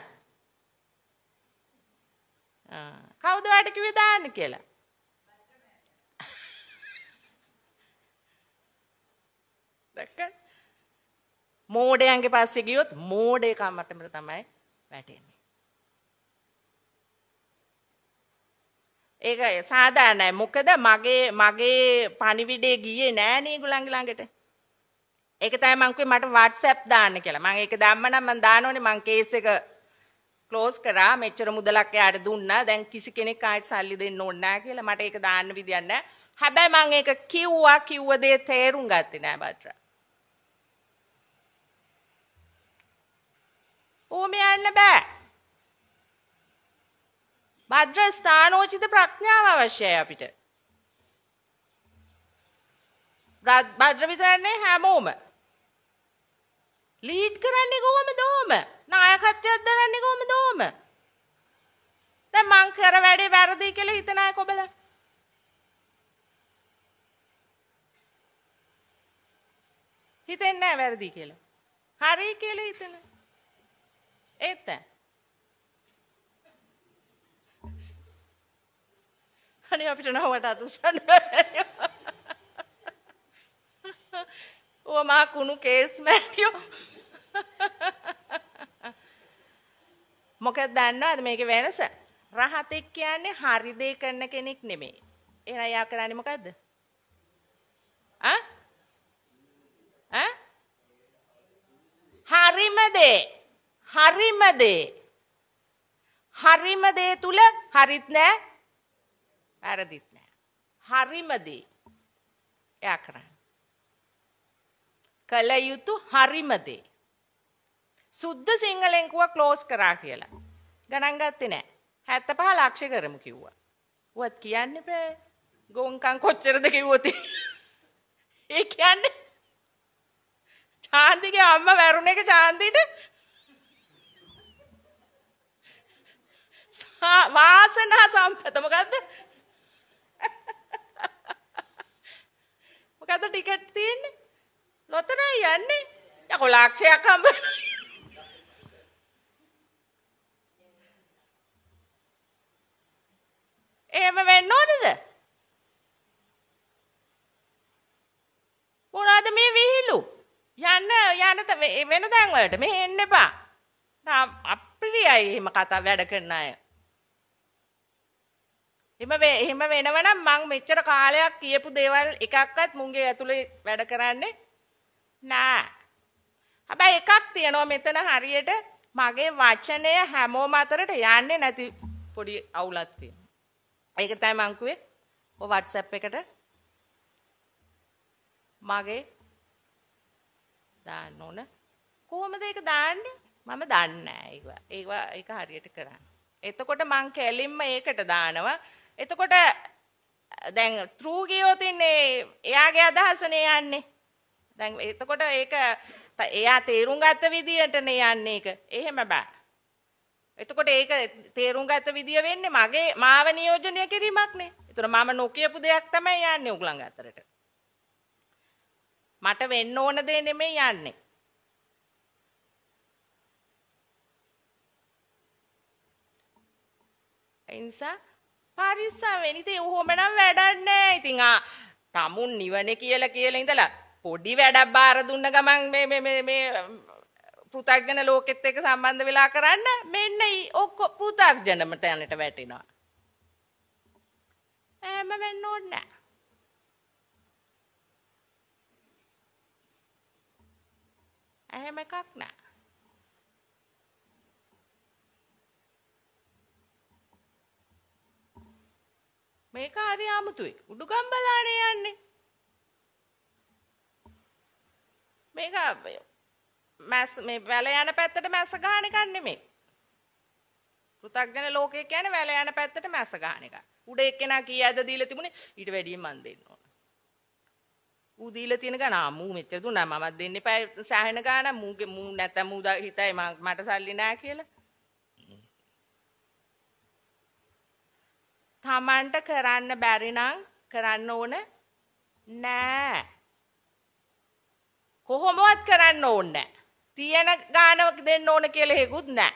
කවුද වැඩ කිව්වේ දාන්න කියලා? දැක්ක? මෝඩයන්ගේ පස්සේ ගියොත් මෝඩේ කමටම තමයි වැටෙන්නේ. ඒක සාධාරණයි. මොකද මගේ පණිවිඩේ ගියේ නෑනේ ඒගොල්ලන්ගේ ළඟට. ඒක තමයි මං කිව්වේ මට WhatsApp දාන්න කියලා. මං ඒක දැම්මනම් මං දානෝනේ මං කේස් එක ක්ලෝස් කරා. මෙච්චර මුදලක් එයාට දුන්නා. දැන් කිසි කෙනෙක් ආයෙත් සල්ලි දෙන්න ඕනේ නැහැ කියලා මට ඒක දාන්න විදියක් නැහැ. හැබැයි මං ඒක කිව්ව දේ තේරුම් ගත්තේ නැහැ බද්ර. ඕම යන්න බෑ. බද්ර ස්ථානෝචිත ප්‍රඥාව අවශ්‍යයි අපිට. බද්ර විතරනේ හැමෝම. ලීඩ් කරන්නේ කොහොමද ඕම? නායකත්වයක් දරන්නේ කොහොමද ඕම? දැන් මං කර වැඩේ වැරදි කියලා හිතන අය කොබලා. හිතෙන්නේ නැහැ වැරදි කියලා. හරි කියලා හිතන. ඒත් අනේ අපිට නවට අතුසන්න බෑ. ඕ මා කුණු කේස් මෑනියෝ. මොකද දන්නවද මේකේ වෙනස? රහතෙක් කියන්නේ හරි දේ කරන කෙනෙක් නෙමෙයි. එහෙනම් යා කරන්නේ මොකද්ද? හරිම දේ තුල හරිත් නෑ වැරදිත් නෑ. හරිම දේ එයා කරන්නේ. කල යුතු හරිම දේ. සුද්ධ සිංහලෙන් කිව්වා ක්ලෝස් කරා කියලා. ගණන් ගත්තේ නැහැ. 75 ලක්ෂ කරමු කිව්වා. ඌවත් කියන්නේ බෑ. ගොංකම් කොච්චරද කිව්වොත් ඒ කියන්නේ චාන්දිගේ අම්මා වැරුණ එක චාන්දිට වාසනා සම්පත මොකද්ද? මොකද්ද ටිකට් තියෙන්නේ? ලොතරැයි යන්නේ. යකෝ ලක්ෂයක් හම්බ එහෙම වෙන්න ඕනද? මොනවාද මේ විහිළු? යන්න වෙන තැන් වලට මෙහෙ එන්න එපා. අප්‍රියයි එහෙම කතා වැඩ කරන අය. එහෙම වෙනවනම් මං මෙච්චර කාලයක් කියපු දේවල් එකක්වත් මුංගේ ඇතුලේ වැඩ කරන්නේ නෑ. හැබැයි එකක් තියෙනවා මෙතන හරියට මගේ වචනය හැමෝම අතරට යන්නේ නැති පොඩි අවුලක් තියෙනවා. ඒක තමයි මං කිව්වේ ඔය WhatsApp එකට මගේ දාන්න ඕන. කොහොමද ඒක දාන්නේ? මම දන්නේ නැහැ ඒක හරියට කරන්න. එතකොට මං කෙලින්ම ඒකට දානවා. එතකොට දැන් through ගියොත් ඉන්නේ එයාගේ අදහසනේ යන්නේ. දැන් එතකොට ඒක එයා තේරුම් ගත්ත විදියටනේ යන්නේ ඒක. එහෙම බෑ. එතකොට ඒක තේරුම් ගත්ත විදිය වෙන්නේ මාව නියෝජනය කිරීමක්නේ. ඒතර මම නොකියපු දෙයක් තමයි යන්නේ උගලංග අතරට. මට වෙන්න ඕන දේ නෙමෙයි යන්නේ. ඒ නිසා පරිස්සම් වෙන්න. ඉතින් ඔහොම නම් වැඩක් නෑ. ඉතින් තමුන් නිවනේ කියලා ඉඳලා පොඩි වැඩක් බාර දුන්න ගමන් මේ පෘථග්ජන ලෝකෙත් එක්ක සම්බන්ධ වෙලා කරන්න මෙන්න ඔක්කො පෘථග්ජනම තැනට වැටෙනවා. එහෙම වෙන්න ඕනේ නෑ. එහෙම එකක් නෑ. මේක හරි 아무තුයි. උඩුගම් බලානේ යන්නේ. මේක මේ වැල යන පැත්තට මැස්ස ගහන එකක් නෙමෙයි. පෘථග්ජන ලෝකේ කියන්නේ වැල යන පැත්තට මැස්ස ගහන එක. උඩ එක්කෙනා කීයද දීලා තිබුණේ ඊට වැඩියෙන් මන් දෙන්න ඕන. ඌ දීලා තියෙන ගාන මූ මෙච්චර දුන්නා මමත් දෙන්න එපා සෑහෙන ගාන මූ නැත්තම් මූ හිතයි මට සල්ලි නෑ කියලා. තමන්ට කරන්න බැරි නම් කරන්න ඕන නෑ. කොහොමවත් කරන්න ඕනේ නෑ. තියෙන ගානක් දෙන්න ඕන කියලා හේකුත් නෑ.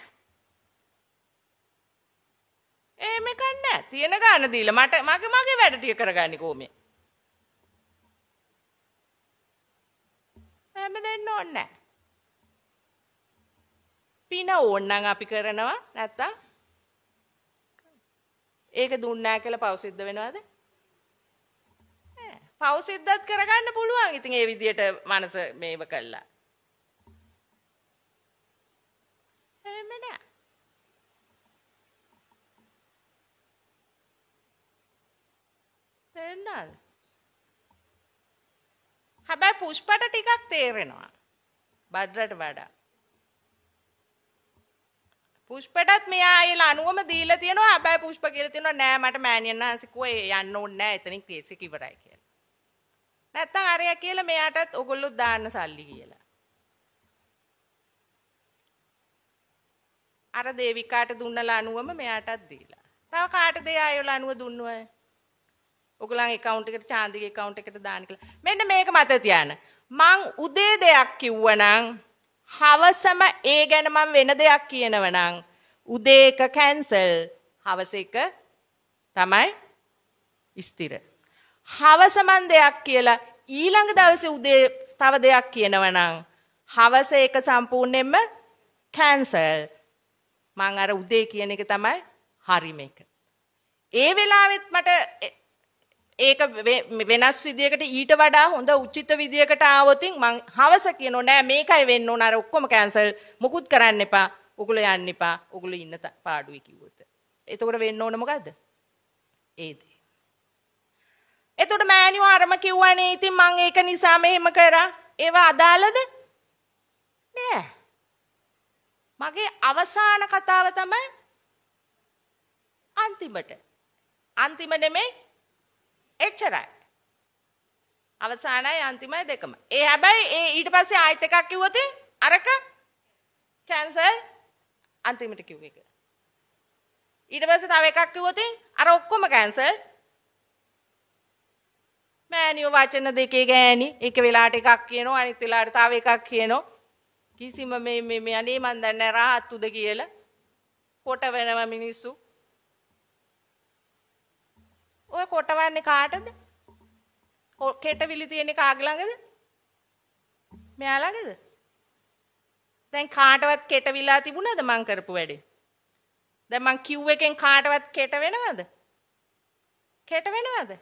මේක නෑ. තියෙන ගාන දීලා මගේ වැඩ ටික කරගන්නේ කොහොමද? හැම දෙන්න ඕනේ නෑ. පින ඕන නම් අපි කරනවා නැත්තම් ඒක දුන්නේ නැහැ කියලා පව් සිද්ධ වෙනවද? පව් සිද්ධත් කරගන්න පුළුවන්. ඉතින් ඒ විදියට මනස මේව කළා. එහෙම නෑ. තේරෙනවද? හැබැයි පුෂ්පට ටිකක් තේරෙනවා. බද්රට වඩා. පුෂ්පටත් මෙයා ආයෙලා 90ම දීලා තියෙනවා. හැබැයි පුෂ්ප කියලා තියෙනවා නෑ මට මෑණියන් වහන්සේ කිව්වා යන්න ඕනේ නෑ එතනින් කේස් එක ඉවරයි කියලා. නැත්තම් අරයා කියලා මෙයාටත් ඔගොල්ලෝ දාන්න සල්ලි කියලා. අර දේවිකාට දුන්නලා 90ම මෙයාටත් දීලා. තව කාටද ආයෙලා 90 දුන්නොය? ඔගලන් account එකට චාන්දිගේ account එකට දාන්න කියලා. මෙන්න මේක මත තියාගන්න. මං උදේ දෙයක් කිව්වනම් හවසම ඒ ගැන මම වෙන දෙයක් කියනවනම් උදේ එක කැන්සල් හවස එක තමයි ස්ථිර. හවස මන් දෙයක් කියලා ඊළඟ දවසේ උදේ තව දෙයක් කියනවනම් හවස එක සම්පූර්ණයෙන්ම කැන්සල්. මං අර උදේ කියන එක තමයි හරි මේක. ඒ වෙලාවෙත් මට ඒක වෙනස් විදියකට ඊට වඩා හොඳ උචිත විදියකට ආවොත් මං හවස කියනෝ නෑ මේකයි වෙන්න ඕන අර ඔක්කොම කැන්සල් මුකුත් කරන්න එපා ඔගොල්ලෝ යන්න එපා ඔගොල්ලෝ ඉන්න පාඩුවේ කිව්වොත් එතකොට වෙන්න ඕන මොකද්ද ඒ දේ එතකොට මෑණියෝ අරම කිව්වනේ ඉතින් මං ඒක නිසා මෙහෙම කරා ඒව අදාළද නෑ මගේ අවසාන කතාව තමයි අන්තිම නෙමෙයි එච්චරයි. අවසානයි අන්තිමයි දෙකම. ඒ හැබැයි ඒ ඊට පස්සේ ආයෙත් එකක් කිව්වොත් අරක කැන්සල් අන්තිමට කිව්ව එක. ඊට පස්සේ තව එකක් කිව්වොත් අර ඔක්කොම කැන්සල්. මෑනියෝ වචන දෙකේ ගෑණි එක වෙලාවට එකක් කියනවා අනිත් වෙලාවට තව එකක් කියනවා. කිසිම මේ අනේ මන් දන්නේ රාහත්තුද කියලා. කොට වෙනම මිනිස්සු. ඔය කොටවන්නේ කාටද? කෙටවිලි තියෙන්නේ කාගේ ළඟද? මෙයා ළඟද? දැන් කාටවත් කෙටවිලා තිබුණාද මං කරපු වැඩේ? දැන් මං කිව් එකෙන් කාටවත් කෙට වෙනවද? කෙට වෙනවද?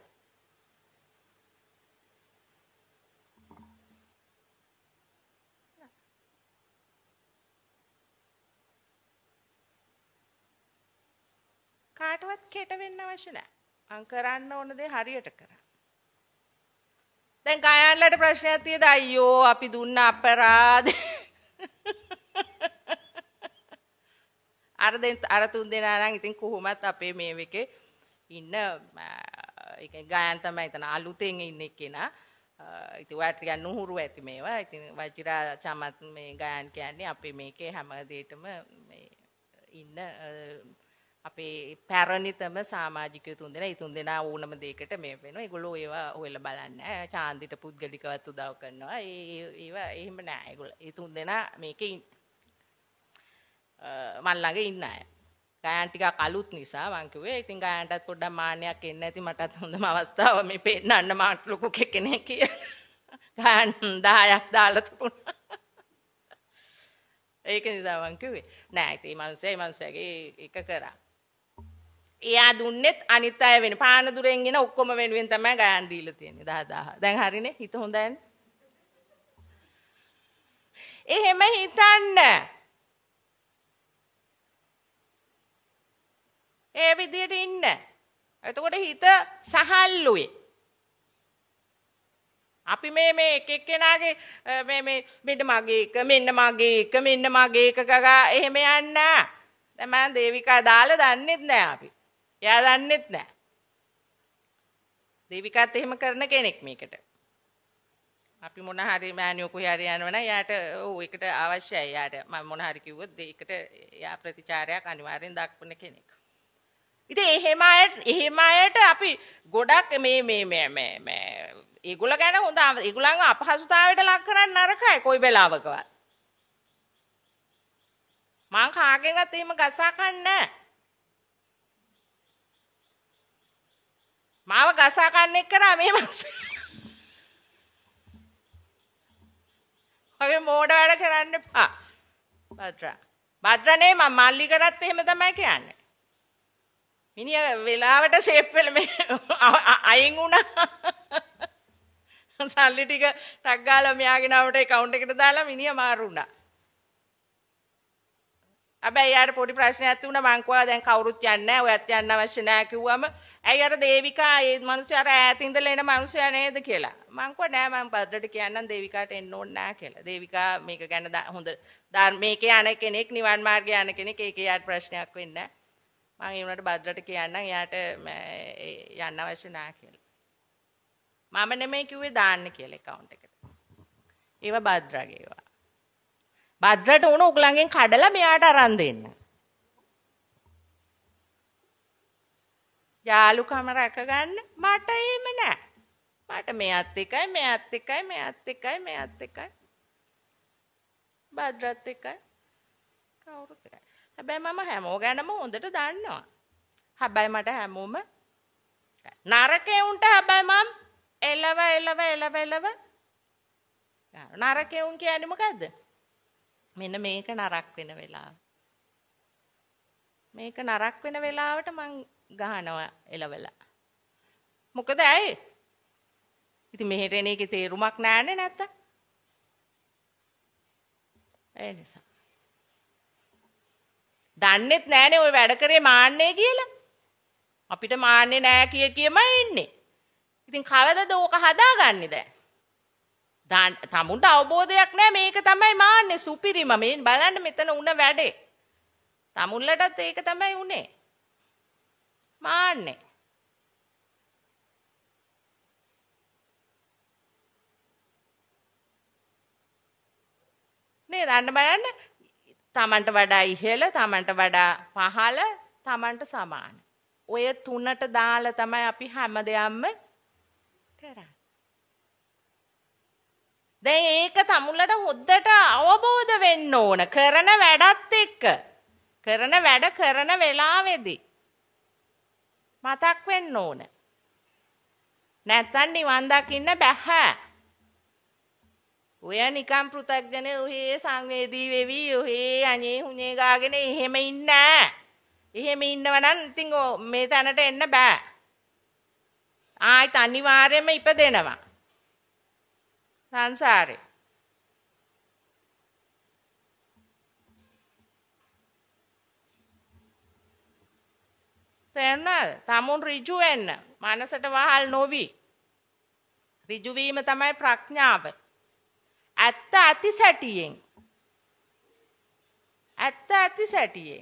කාටවත් කෙට වෙන්න අවශ්‍ය නැහැ. මං කරන්න ඕන දේ හරියට කරා. දැන් ගායන්ලට ප්‍රශ්නයක් තියෙද? අයියෝ අපි දුන්න අපරාධ. අර තුන් දෙනා නම් ඉතින් කොහොමත් අපේ මේ එකේ ඉන්න ඒ කියන්නේ ගායන් තමයි එතන අලුතෙන් ඉන්න කෙනා. ඉතින් ඔයාට ටිකක් නුහුරු ඇති මේවා. ඉතින් වජිරා චමත් මේ ගායන් කියන්නේ අපේ මේකේ හැම දෙයකම මේ ඉන්න අපේ පැරණිතම සමාජිකයෝ තුන් දෙනා. ඒ තුන් දෙනා ඕනම දෙයකට මේ වෙනවා. ඒගොල්ලෝ ඒවා හොයලා බලන්නේ. චාන්දිට පුද්ගලිකවත් උදව් කරනවා. ඒවා එහෙම නෑ. ඒගොල්ලෝ ඒ තුන් දෙනා මේකේ මන් ළඟ ඉන්න අය. ගායන් ටිකක් අලුත් නිසා මං කිව්වේ ඉතින් ගායන්ටත් පොඩ්ඩක් මාන්නයක් එන්න ඇති. මටත් හොඳම අවස්ථාව මේ පෙන්නන්න මාත් ලොකු කෙනෙක් කියලා. ගායන් 10ක් දාලා තිබුණා. ඒක නිසා මං කිව්වේ නෑ ඉතින් මේ මනුස්සයාගේ එක කරා. එයා දුන්නෙත් අනිත් අය වෙන පාන දුරෙන් එන ඔක්කොම වෙනුවෙන් තමයි ගායන් දීලා තියෙන්නේ 10000. දැන් හරිනේ හිත හොඳයිනේ. එහෙම හිතන්න. ඒ විදියට ඉන්න. එතකොට හිත සහල්ලුවේ. අපි මේ එක එක්කෙනාගේ මෙන්න මගේ එක මෙන්න මගේ එක ගා එහෙම යන්න. දැන් මම දේවිකා දාලා දන්නෙත් නෑ අපි. එයා දන්නෙත් නෑ. දේවිකාත් එහෙම කරන කෙනෙක් මේකට. අපි මොන හරි මෑනියෝ කොහේ හරි යනවනම් එයාට ඒකට අවශ්‍යයි. එයාට මම මොන හරි කිව්වොත් ඒකට එයා ප්‍රතිචාරයක් අනිවාර්යෙන් දක්වන කෙනෙක්. ඉතින් එහෙම අයට අපි ගොඩක් මේ ඒගොල්ල ගැන හොඳ ඒගොල්ලන්ව අපහසුතාවයට ලක් කරන්න නරකයි කොයි වෙලාවකවත්. මං කාගෙන්වත් එහෙම ගසා කන්නේ මාව ගසා කන්න එක්කනා මේ මංස. ඔය මෝඩ වැඩ කරන්න එපා. භද්‍රනේ මම මල්ලි කරත් එහෙම තමයි කියන්නේ. මිනිහා වෙලාවට ෂේප් වෙල මේ අයින් වුණා. සල්ලි ටික ටක් ගාලා මෙයාගේ නමට account එකට දාලා මිනිහා මාරු වුණා. හැබැයි යාට පොඩි ප්‍රශ්නයක් තිබුණා මං කිව්වා දැන් කවුරුත් යන්නේ නැහැ ඔයත් යන්න අවශ්‍ය නැහැ කිව්වම ඇයි අර දේවිකා ඒ මිනිස්සු අර ඈත ඉඳලා එන මිනිස්සයා නේද කියලා. මං කිව්වා නෑ මං භද්‍රට කියන්නම් දේවිකාට එන්න ඕනේ නැහැ කියලා. දේවිකා මේක ගැන හොඳ මේකේ යන කෙනෙක් නිවන් මාර්ගේ යන කෙනෙක් ඒකේ යාට ප්‍රශ්නයක් වෙන්නේ නැහැ. මම ඒ වුණාට භද්‍රට කියන්නම් එයාට යන්න අවශ්‍ය නැහැ කියලා. මම නෙමෙයි කිව්වේ දාන්න කියලා account එකට. ඒවා භද්‍රගේ ඒවා. භද්‍රට උණු උගලංගෙන් කඩලා මෙයාට අරන් දෙන්න. යාළුකම රැක ගන්න මට එහෙම නැහැ. මට මෙයත් එකයි. භද්‍රත් එකයි. කවුරුත් එකයි. හැබැයි මම හැමෝ ගැනම හොඳට දන්නවා. හැබැයි මට හැමෝම නරකේ උන්ට හැබැයි මම එලව නරකේ උන් කියන්නේ මොකද්ද? මෙන්න මේක නරක වෙන වෙලාව. මේක නරක වෙන වෙලාවට මං ගහනවා එලවලා. මොකද ඇයි? ඉතින් මෙහෙට එන එකේ තේරුමක් නැන්නේ නැත්තම්. ඒ නිසා. දන්නෙත් නැනේ ඔය වැඩ කරේ මාන්නේ කියලා. අපිට මාන්නේ නෑ කියමයි ඉන්නේ. ඉතින් කවදද ඕක හදාගන්නේ දැන්? තමුන්ට අවබෝධයක් නැහැ මේක තමයි මාන්නේ සුපිරිම මේ බලන්න මෙතන උන වැඩේ. තමුන්ලටත් ඒක තමයි උනේ. මාන්නේ. නේද? අන්න බලන්න තමන්ට වඩා ඉහළ, තමන්ට වඩා පහළ, තමන්ට සමාන. ඔය තුනට දාලා තමයි අපි හැමදේම කරන්නේ. දැන් ඒක තමුන්ලට හොද්දට අවබෝධ වෙන්න ඕන කරන වැඩත් එක්ක. කරන වැඩ කරන වෙලාවේදී මතක් වෙන්න ඕන. නැත්තම් නිවන් දකින්න බෑ. ඔය නිකම් පෘථග්ජනේ ඔහේ සංවේදී වෙවි ඔහේ අනේ හුනේ ගාගෙන එහෙම ඉන්නේ නැහැ. එහෙම ඉන්නව නම් ඉතින් මේ තැනට එන්න බෑ. ආයිත් අනිවාර්යයෙන්ම ඉපදෙනවා. සංසාරේ. තේරුණාද? තමුන් ඍජු වෙන්න. මනසට වහල් නොවි. ඍජු වීම තමයි ප්‍රඥාව. ඇත්ත ඇති සැටියෙන්. ඇත්ත ඇති සැටියෙන්.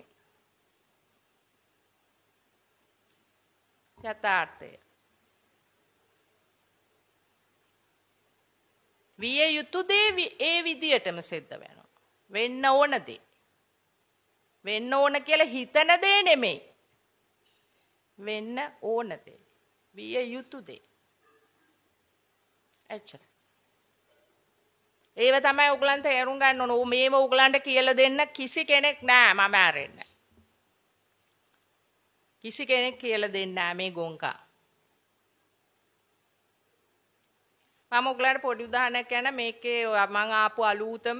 යථාර්ථය. විය යුතු දේ ඒ විදියටම සිද්ධ වෙනවා. වෙන්න ඕන දේ. වෙන්න ඕන කියලා හිතන දේ නෙමෙයි. වෙන්න ඕන දේ. විය යුතු දේ. එච්චර. ඒව තමයි උගලන් තේරුම් ගන්න ඕන. මේව උගලන්ට කියලා දෙන්න කිසි කෙනෙක් නෑ මම ආරෙන්න. කිසි කෙනෙක් කියලා දෙන්නේ නෑ මේ ගොංකා. මම උගලන්ට පොඩි උදාහරණයක් කියන්න මේකේ මම ආපු අලුතම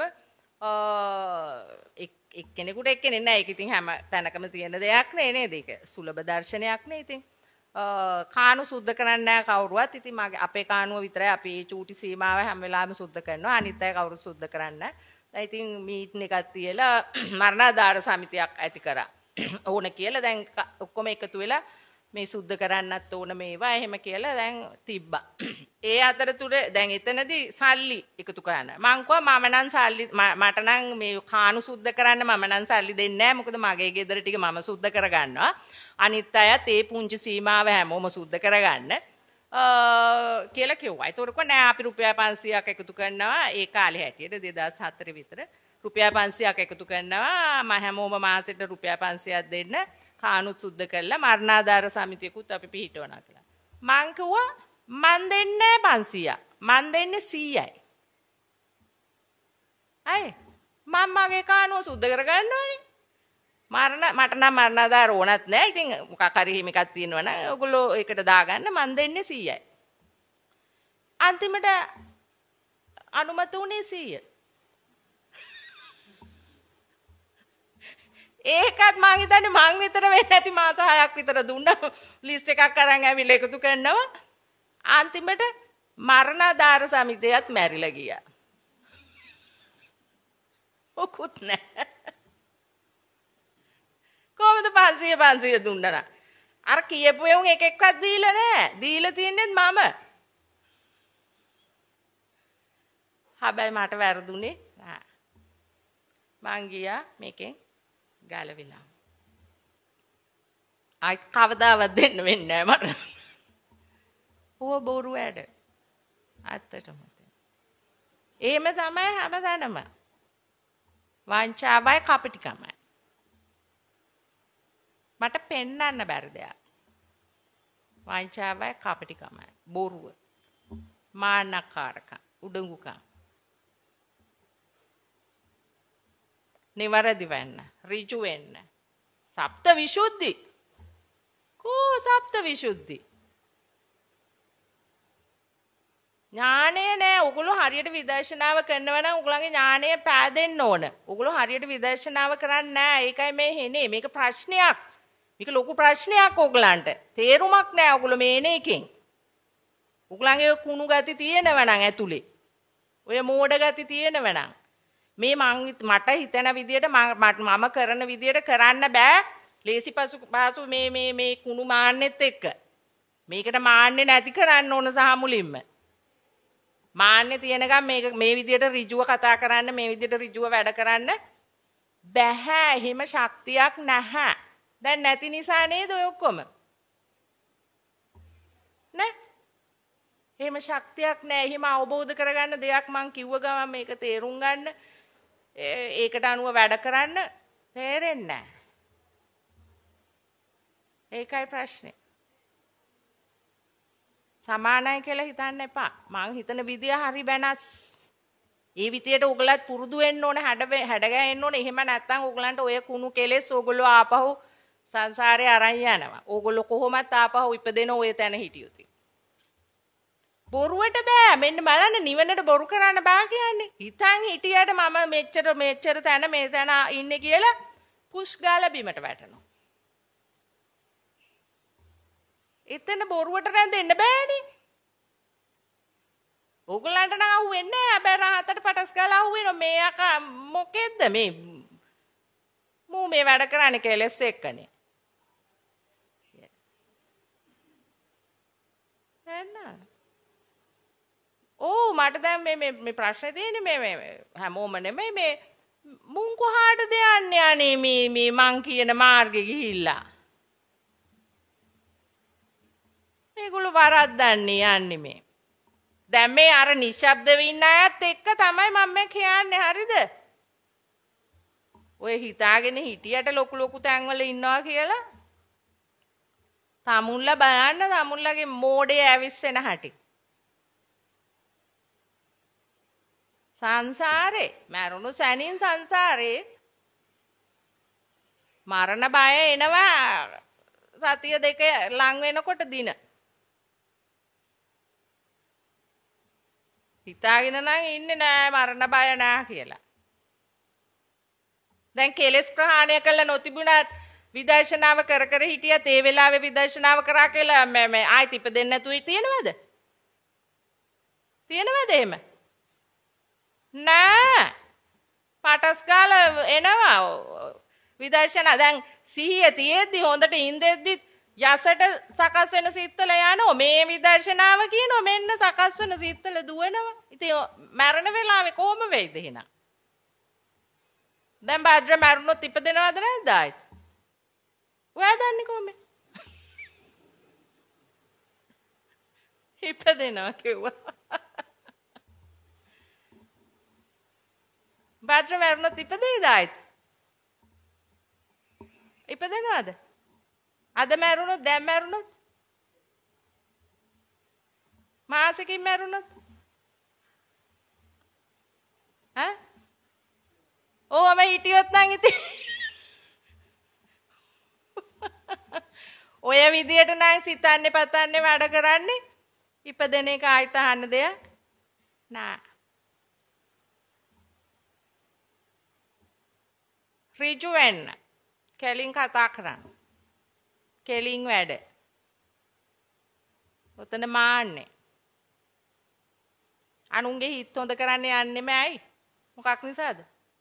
එක්කෙනෙකුට එක්කෙනෙක් නෑ. ඒක ඉතින් හැම තැනකම තියෙන දෙයක් නේ නේද? ඒක සුලභ දර්ශනයක් නේ ඉතින්. කානු සුද්ධ කරන්නේ නැහැ කවුරුවත්. ඉතින් මගේ අපේ කානුව විතරයි අපි මේ චූටි සීමාව හැම වෙලාවෙම සුද්ධ කරනවා. අනිත් අය කවුරුත් සුද්ධ කරන්නේ නැහැ. ඉතින් මීටින් එකක් තියලා මරණාධාර සමිතියක් ඇති කරා. ඕන කියලා දැන් ඔක්කොම එකතු වෙලා මේ සුද්ධ කරන්නත් ඕන මේවා එහෙම කියලා දැන් තිබ්බා. ඒ අතරතුර දැන් එතනදී සල්ලි එකතු කරන්න. මං කිව්වා මම නම් සල්ලි මට නම් මේ කානු සුද්ධ කරන්න මම නම් සල්ලි දෙන්නේ නැහැ. මොකද මගේ ගෙදර ටික මම සුද්ධ කරගන්නවා. අනිත් අයත් ඒ පුංචි සීමාව හැමෝම සුද්ධ කරගන්න කියලා කිව්වා. ඒතකොට කො නෑ අපි රුපියල් 500ක් එකතු කරනවා ඒ කාලේ හැටියට 2004 විතර රුපියල් 500ක් එකතු කරනවා මම හැමෝම මාසෙට රුපියල් 500ක් දෙන්න කානුත් සුද්ධ කරලා මරණාධාර සමිතියකුත් අපි පිහිටවනවා කියලා. මං කිව්වා මන් දෙන්නේ 500ක්. මන් දෙන්නේ 100යි. අය මම මගේ කානුව සුද්ධ කරගන්නවනේ. මට නම් මරණාධාර ඕනත් නෑ. ඉතින් මොකක් හරි හිම එකක් තියෙනවා නම් ඔයගොල්ලෝ ඒකට දාගන්න මන් දෙන්නේ 100යි. අන්තිමට අනුමත වුණේ 100. ඒකත් මං හිතන්නේ මං විතර වෙන්නේ නැති මාස 6ක් විතර දුන්නා ලිස්ට් එකක් අරන් ඇවිල්ලා එකතු කරනවා. අන්තිමට මරණාධාර සමිතියත් මැරිලා ගියා. ඔකුත් නැහැ. කොහොමද 500 දුන්නා නම් අර කියපු එවුන් එක එක්කවත් දීලා නැහැ. දීලා තියන්නේ මම. හැබැයි මට වැරදුනේ නෑ. මං ගියා මේකෙන් ගාලවිලා. ආයි කවදාවත් දෙන්න වෙන්නේ නෑ මට. ඕව බොරු වැඩ. ඇත්තටම. එහෙම තමයි හැමදාම. වංචාවයි කපටිකමයි. මට පෙන්වන්න බැරි දෙයක්. වංචාවයි කපටිකමයි. බොරුව. මාන්නකාරකම්. උඩඟුකම්. නිවැරදි වෙන්න. ඍජු වෙන්න. සප්ත විසුද්ධි. කෝ සප්ත විසුද්ධි. ඥානය නෑ. ඔගොල්ලෝ හරියට විදර්ශනාව කරනවා නම් ඔගොල්ලන්ගේ ඥානය පෑදෙන්න ඕන. ඔගොල්ලෝ හරියට විදර්ශනාව කරන්නේ නෑ. ඒකයි මේ හෙනේ. මේක ප්‍රශ්නයක්. මේක ලොකු ප්‍රශ්නයක් ඔයගලන්ට. තේරුමක් නෑ ඔයගොල්ලෝ මේ එන එකෙන්. ඔයගලන්ගේ කුණු ගති තියෙනව නම් ඇතුලේ. ඔය මෝඩ ගති තියෙනව නම් මේ මට හිතන විදියට මම කරන විදියට කරන්න බෑ. ලේසි පසු මේ කුණු මාන්නෙත් එක්ක. මේකට මාන්නේ නැති කරන්න ඕන සහ මුලින්ම. මාන්නේ තියෙනකම් මේ විදියට ඍජුව කතා කරන්න මේ විදියට ඍජුව වැඩ කරන්න බැහැ. එහෙම ශක්තියක් නැහැ. දැන් නැති නිසා නේද ඔය ඔක්කොම? නේ? එහෙම ශක්තියක් නැහැ. එහෙම අවබෝධ කරගන්න දෙයක් මං කිව්ව ගමන් මේක තේරුම් ගන්න ඒකට අනුව වැඩ කරන්න තේරෙන්නේ නැහැ. ඒකයි ප්‍රශ්නේ. සමානයි කියලා හිතන්න එපා. මං හිතන විදිය හරි වෙනස්. ඒ විදියට ඔයගලත් පුරුදු වෙන්න ඕනේ, හැඩ ගෑන්න ඕනේ. එහෙම නැත්නම් ඔයගලන්ට ඔය කුණු කෙලෙස් ඔයගොල්ලෝ ආපහු සංසාරේ අරන් යනවා. ඔයගොල්ලෝ කොහොමත් ආපහු ඉපදෙන ඔය තැන හිටියොත්. බොරුවට බෑ. මෙන්න බලන්න නිවනට බොරු කරන්න බෑ කියන්නේ. හිතන් හිටියට මම මෙච්චර තැන මේ තැන ඉන්නේ කියලා පුෂ් ගාලා බිමට වැටෙනවා. එතන බොරුවට රැඳෙන්න බෑනේ. ඕගලන්ට නම් අහුවෙන්නේ නැහැ. හැබැයි රහතට පටස් ගාලා අහුවෙනවා. මේ අක මොකෙද්ද මේ මූ මේ වැඩ කරන්නේ කෙලස් එක්කනේ. එහෙනම් ඕ මට දැන් මේ ප්‍රශ්නේ තියෙන්නේ මේ හැමෝම නෙමෙයි මේ මුන් කොහාටද යන්නේ අනේ මේ මං කියන මාර්ගෙ ගිහිල්ලා. මේගොල්ලෝ වරද්දන්නේ යන්නේ මේ. දැන් මේ අර නිශ්ශබ්දව ඉන්න අයත් එක්ක තමයි මම මේ කියන්නේ හරිද? ඔය හිතාගෙන හිටියට ලොකු තැන්වල ඉන්නවා කියලා. තමුන්ලා බලන්න තමුන්ලාගේ මෝඩේ ඇවිස්සෙන හැටි. සංසාරේ මරුණු සැනින් සංසාරේ මරණ බය එනවා සතිය දෙක ලං වෙනකොට දින. හිතාගෙන නම් ඉන්නේ නෑ මරණ බය නෑ කියලා. දැන් කෙලස් ප්‍රහාණය කළ නොතිබුණත් විදර්ශනාව කර හිටියත් ඒ වෙලාවේ විදර්ශනාව කරා කියලා ආයෙත් ඉපදෙන්නේ නැතුයි තියෙනවද? තියෙනවද එහෙම? නෑ. පටස් ගාලා එනවා විදර්ශනා. දැන් සිහිය තියෙද්දි හොඳට ඉඳෙද්දි යසට සකස් වෙන සිත්වල යනවා. මේ විදර්ශනාව කියනවා මෙන්න සකස් වෙන සිත්වල දුවනවා. ඉතින් මරණ වෙලාවේ කොහොම වෙයිද එහෙනම්? දැන් භද්‍ර මරුණොත් ඉපදෙනවද නැද්ද ආයෙත්? ඔයා දන්නේ කොහොමද? ඉපදෙනවා කිව්වා. භද්‍ර මරුණොත් ඉපදෙයිද ආයෙත්? ඉපදෙනවද? අද මැරුණොත් දැන් මැරුණොත් මාසෙකින් මැරුණොත් ඈ ඕවම හිටියොත් නම් ඉතින් ඔය විදියට නම් සිතන්නේ පතන්නේ වැඩ කරන්නේ ඉපදෙන එක ආයිත් අහන්න දෙයක් නෑ. ඍජු වෙන්න කෙලින් කතා කරන්න. කෙලින් වැඩ. ඔතන මාන්නේ. අනුන්ගේ හිත හොඳ කරන්න යන්නෙම ඇයි? මොකක් නිසාද?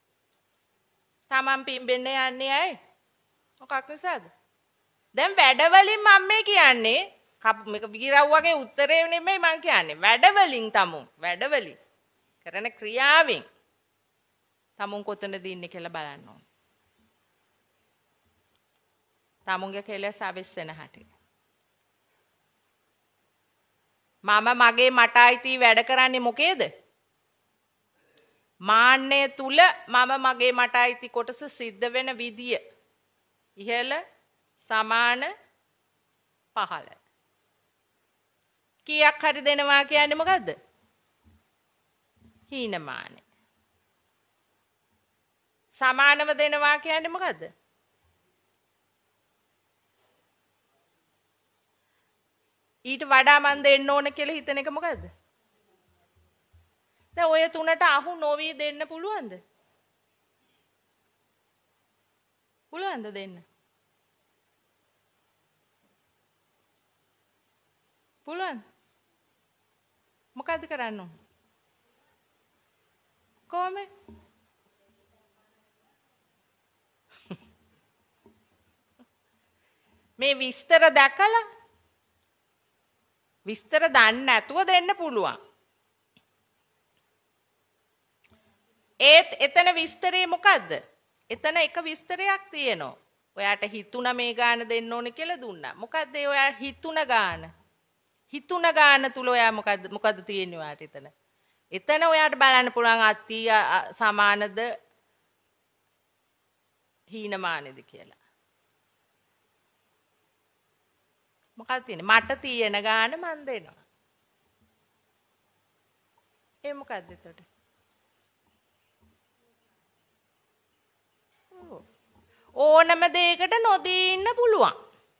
තමන් පිම්බෙන්න යන්නේ ඇයි? මොකක් නිසාද? දැන් වැඩවලින් මම මේ කියන්නේ මේක විගිරව්වගේ උත්තරේ නෙමෙයි මම කියන්නේ. වැඩවලින් තමුන් වැඩවලින් කරන ක්‍රියාවෙන් තමුන් කොතනද ඉන්නේ කියලා බලන්න ඕන. තමුන්ගේ කෙලෙස් අවස්සන හැටි. මම මගේ මට අයිති වැඩ කරන්නේ මොකේද? මාන්නය තුල මම මගේ මට අයිති කොටස සිද්ධ වෙන විදිය. ඉහළ සමාන පහළ. කීයක් හරි දෙනවා කියන්නේ මොකද්ද? හීනමාන. සමානව දෙනවා කියන්නේ මොකද්ද? ඊට වඩා මන් දෙන්න ඕන කියලා හිතන එක මොකද්ද? දැන් ඔය තුනට අහු නොවි දෙන්න පුළුවන්ද? පුළුවන්ද දෙන්න? පුළුවන්. මොකද්ද කරන්න ඕන? කොහොමද? මේ විස්තර දැකලා විස්තර දන්නේ නැතුව දෙන්න පුළුවන්. ඒත් එතන විස්තරේ මොකද්ද? එතන එක විස්තරයක් තියෙනවා. ඔයාට හිතුණ මේ ගාන දෙන්න ඕනේ කියලා දුන්නා. මොකද්ද ඒ ඔයා හිතුණ ගාන? හිතුණ ගාන තුල ඔයා මොකද්ද තියෙන්නේ ඔයාට එතන? එතන ඔයාට බලන්න පුළුවන් අති සමානද හීනමානෙද කියලා. මොකක්ද තියෙන්නේ? මට තියෙන ගාන මන් දෙනවා. ඒ මොකද්ද එතකොට? ඕනම දෙයකට නොදී ඉන්න පුළුවන්.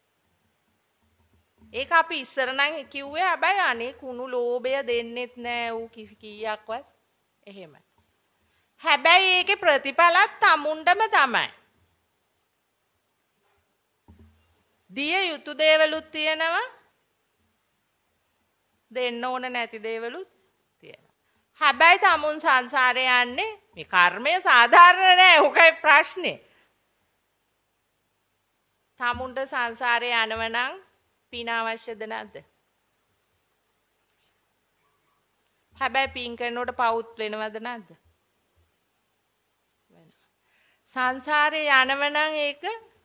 ඒක අපි ඉස්සර නම් කිව්වේ හැබැයි අනේ කුණු ලෝභය දෙන්නෙත් නෑ ඌ කිසි කීයක්වත් එහෙම. හැබැයි ඒකේ ප්‍රතිඵලත් තමුන්ටම තමයි. දිය යුතු දේවලුත් තියෙනවා. දෙන්න ඕන නැති දේවලුත් තියෙනවා. හැබැයි තමුන් සංසාරේ යන්නේ මේ කර්මය සාධාරණ නෑ. ඔකයි ප්‍රශ්නේ. තමුන්ට සංසාරේ යනවනම් පින අවශ්‍යද නැද්ද? හැබැයි පින් කරනකොට පවුත් වෙනවද නැද්ද? වෙනවා. සංසාරේ යනවනම් ඒක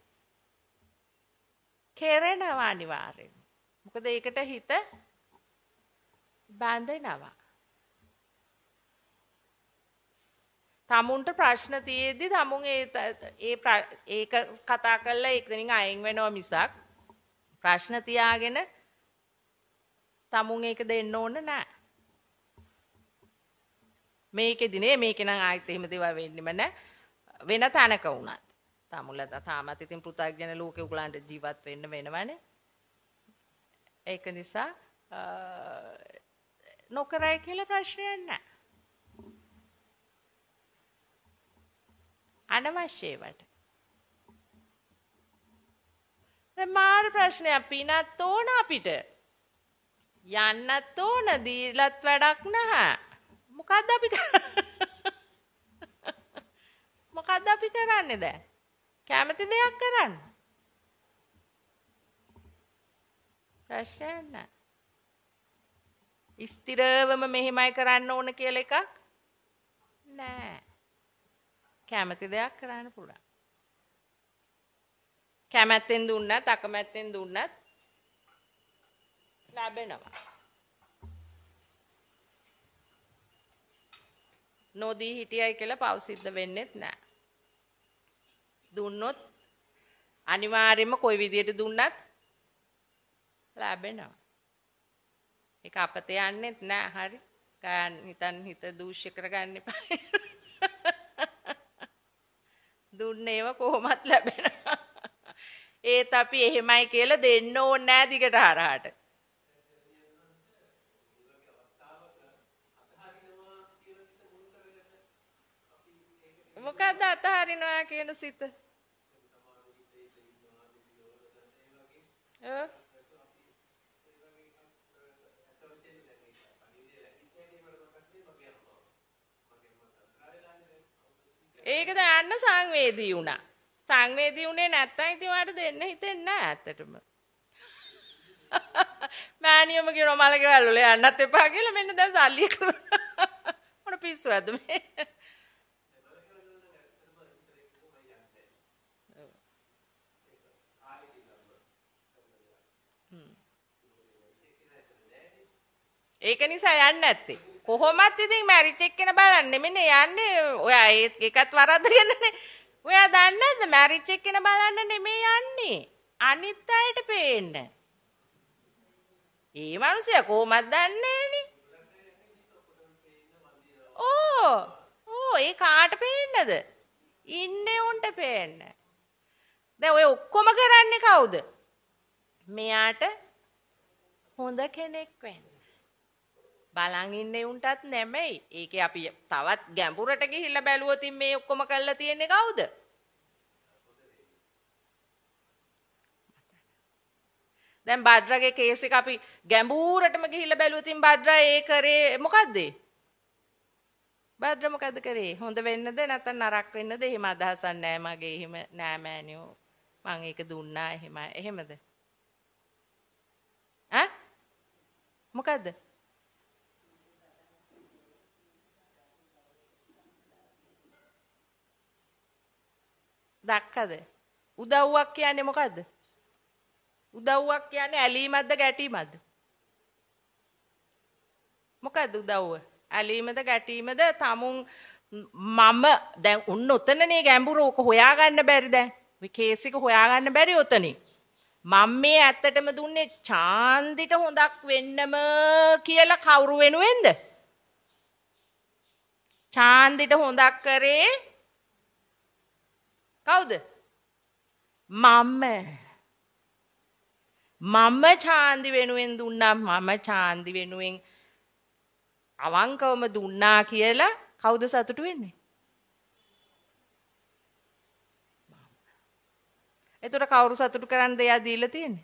කෙරෙනවා අනිවාර්යෙන්. මොකද ඒකට හිත බැඳෙනවා. තමුන්ට ප්‍රශ්න තියෙද්දි තමුන් ඒක කතා කරලා ඒකෙන් අයින් වෙනවා මිසක් ප්‍රශ්න තියාගෙන තමුන් ඒක දෙන්න ඕන නෑ. මේකෙදි නේ මේකේ නම් ආයෙත් එහෙම දේවල් වෙන්නෙම නෑ. වෙන තැනක වුණත්. තමුන්ලා තාමත් ඉතින් පෘථග්ජන ලෝකේ උගලන්ට ජීවත් වෙන්න වෙනවනේ. ඒක නිසා නොකරයි කියලා ප්‍රශ්නයක් නෑ. අනවශ්‍ය ඒවට. දැන් මාර ප්‍රශ්නයක් පිනත් ඕන අපිට. යන්නත් ඕන දීලත් වැඩක් නැහැ. මොකද්ද අපි මොකද්ද අපි කරන්නේ දැන්? කැමති දෙයක් කරන්න. ප්‍රශ්නයක් නැහැ. ස්ථිරවම මෙහෙමයි කරන්න ඕන කියලා එකක් නෑ. කැමති දෙයක් කරන්න පුළුවන්. කැමැත්තෙන් දුන්නත් අකමැත්තෙන් දුන්නත් ලැබෙනවා. නොදී හිටියයි කියලා පව් සිද්ධ වෙන්නෙත් නෑ. දුන්නොත් අනිවාර්යයෙන්ම කොයි විදියට දුන්නත් ලැබෙනවා. ඒක අපතේ යන්නෙත් නෑ. හරි. හිත දූෂ්‍ය කරගන්න එපා. දුන්නේ ඒව කොහොමත් ලැබෙනවා. ඒත් අපි එහෙමයි කියලා දෙන්න ඕනේ නෑ දිගට හරහාට. මොකද්ද අතහරිනවා කියන සිත? ඒක දාන්න සංවේදී වුණා. සංවේදී උනේ නැත්තම් ඉතින් ඔයාලට දෙන්න හිතෙන්නේ නැහැ ඇත්තටම. මෑනියම කියනවා මල ගෙවල් වල යන්නත් එපා කියලා මෙන්න දැන් සල්ලි එක මොන පිස්සුවක්ද මේ? ඒක නිසා යන්නේ නැත්තේ. කොහොමත් ඉතින් මැරිට් එක ගැන බලන්න නෙමෙයි යන්නේ. ඔයා ඒකත් වරද්දගෙනනේ. ඔයා දන්නේ නැද්ද මැරිට් එක ගැන බලන්න නෙමෙයි යන්නේ. අනිත් අයට පේන්න. ඒ මිනිස්සයා කොහොමද දන්නේ නේ? ඒ කාට පේන්නද? ඉන්නේ උන්ට පේන්න. දැන් ඔය ඔක්කොම කරන්නේ කවුද? මෙයාට හොඳ කෙනෙක් වෙන්න. බලන් ඉන්නේ උන්ටත් නෙමෙයි. ඒකේ අපි තවත් ගැඹුරට ගිහිල්ලා බැලුවොත් මේ ඔක්කොම කරලා තියෙන්නේ කවුද? දැන් බද්රගේ කේස් එක අපි ගැඹුරටම ගිහිල්ලා බැලුවොත් බද්රා ඒ කරේ මොකද්ද? බද්ර මොකද්ද කරේ? හොඳ වෙන්නද නැත්නම් නරක වෙන්නද? එහෙම අදහසක් නැහැ මගේ. එහෙම නෑ මෑනියෝ. මං ඒක දුන්නා එහෙමද? මොකද්ද? දැක්කද? උදව්වක් කියන්නේ මොකද්ද? උදව්වක් කියන්නේ ඇලීමක්ද ගැටීමක්ද? මොකද්ද උදව්ව? ඇලීමද ගැටීමද තමුන් මම දැන් උන්න උතනනේ ගැඹුරු ඔක හොයාගන්න බැරි දැන්. මේ කේස් එක හොයාගන්න බැරි උතනේ. මම මේ ඇත්තටම දුන්නේ චාන්දිට හොඳක් වෙන්නම කියලා කවුරු වෙනුවෙන්ද? චාන්දිට හොඳක් කරේ කවුද? මම චාන්දි වෙනුවෙන් දුන්නා මම චාන්දි වෙනුවෙන් අවංකවම දුන්නා කියලා කවුද සතුටු වෙන්නේ? එතකොට කවුරු සතුටු කරන්න දෙයක් දීලා තියෙන්නේ?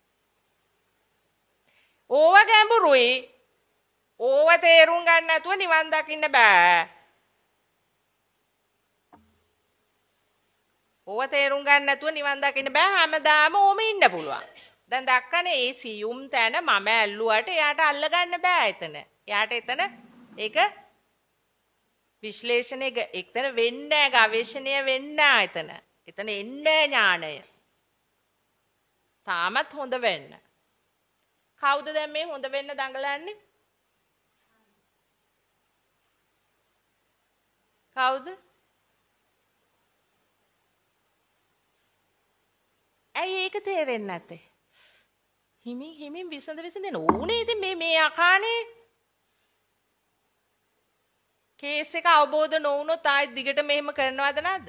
ඕව ගැඹුරුයි. ඕව තේරුම් ගන්න නැතුව නිවන් දකින්න බෑ. ඕව තේරුම් ගන්න නැතුව නිවන් දකින්න බෑ. හැමදාම ඕම ඉන්න පුළුවන්. දැන් දැක්කනේ ඒ සියුම් තැන මම ඇල්ලුවට එයාට අල්ල ගන්න බෑ එතන. එයාට එතන ඒක විශ්ලේෂණය එතන වෙන්නේ නැහැ, ගවේෂණය වෙන්නේ නැහැ එතන. එතන එන්නේ ඥාණය. තාමත් හොඳ වෙන්න. කවුද දැන් මේ හොඳ වෙන්න දඟලන්නේ? කවුද? ඇයි ඒක තේරෙන්නේ නැත්තේ? හිමින් විසඳෙන්න ඕනේ. ඉතින් මේ අකානේ කේස් එක අවබෝධ නොවුනොත් ආයෙත් දිගට මෙහෙම කරනවද නැද්ද?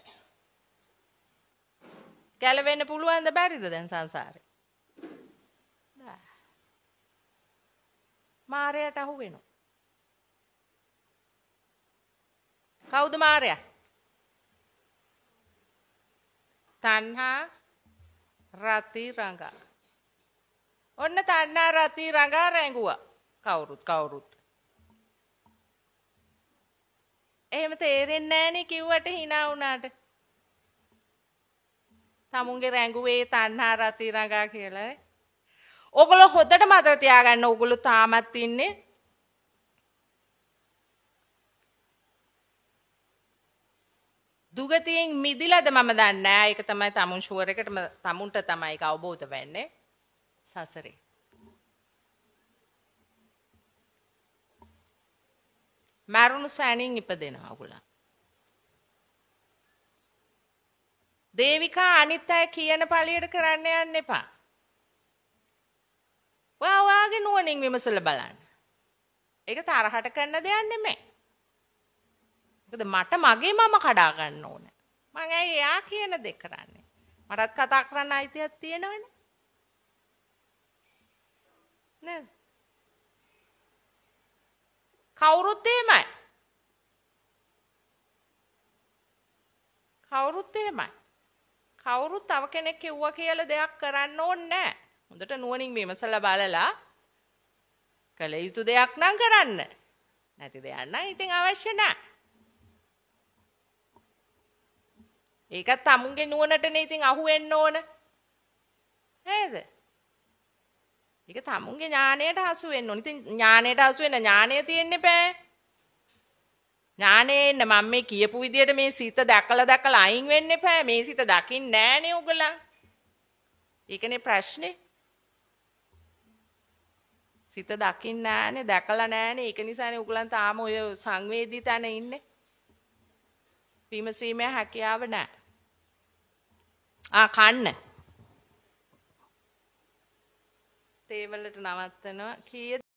ගැලවෙන්න පුළුවන්ද බැරිද දැන් සංසාරේ? නෑ. මාරයට අහු වෙනවා. කවුද මාරයා? තණ්හා රති රංගා. ඔන්න තණ්හා රති රංගා රැඟුවා. කවුරුත්. එහෙම තේරෙන්නේ නැහනේ කිව්වට hina වුණාට. තමුන්ගේ රැඟුවේ තණ්හා රති රංගා කියලා. ඕගොල්ලෝ හොදට මතක තියාගන්න ඕගොල්ලෝ තාමත් ඉන්නේ දුගතියෙන් මිදිලාද මම දන්නේ නැහැ. ඒක තමයි තමුන් ෂුවර් එකටම තමුන්ට තමයි ඒක අවබෝධ වෙන්නේ සසරේ. මරුණු සෑනින් ඉපදෙනවා ඔයගොල්ලෝ. දේවිකා අනිත් අය කියන පළියට කරන්න යන්න එපා. ඔයාගේ නුවණින් විමසලා බලන්න. ඒක තරහට කරන දෙයක් නෙමෙයි. මොකද මට මගේ මම කඩා ගන්න ඕන. මං ඇයි එයා කියන දේ කරන්නේ? මටත් කතා කරන්න අයිතියක් තියෙනවනේ. නේද? කවුරුත් එහෙමයි. කවුරුත් තව කෙනෙක් කිව්වා කියලා දෙයක් කරන්න ඕනේ නැහැ. හොඳට නුවණින් විමසලා බලලා කළ යුතු දෙයක් නම් කරන්න. නැති දෙයක් නම් ඉතින් අවශ්‍ය නැහැ. ඒකත් තමුන්ගේ නුවණටනේ ඉතින් අහු වෙන්න ඕන. නේද? ඒක තමුන්ගේ ඥාණයට හසු වෙන්න ඕන. ඉතින් ඥාණයට හසු වෙන්න ඥාණය තියෙන්නේ බෑ. ඥාණයෙන් මම මේ කියපු විදියට මේ සිත දැකලා අයින් වෙන්න එපා. මේ සිත දකින්නේ නෑනේ උගලා. ඒකනේ ප්‍රශ්නේ. සිත දකින්නේ නෑනේ, දැකලා නෑනේ. ඒක නිසානේ උගලන් තාම ඔය සංවේදී තැන ඉන්නේ. විමසීමේ හැකියාව නෑ. කන්න. තේ වලට නවත්තනවා. කීයද?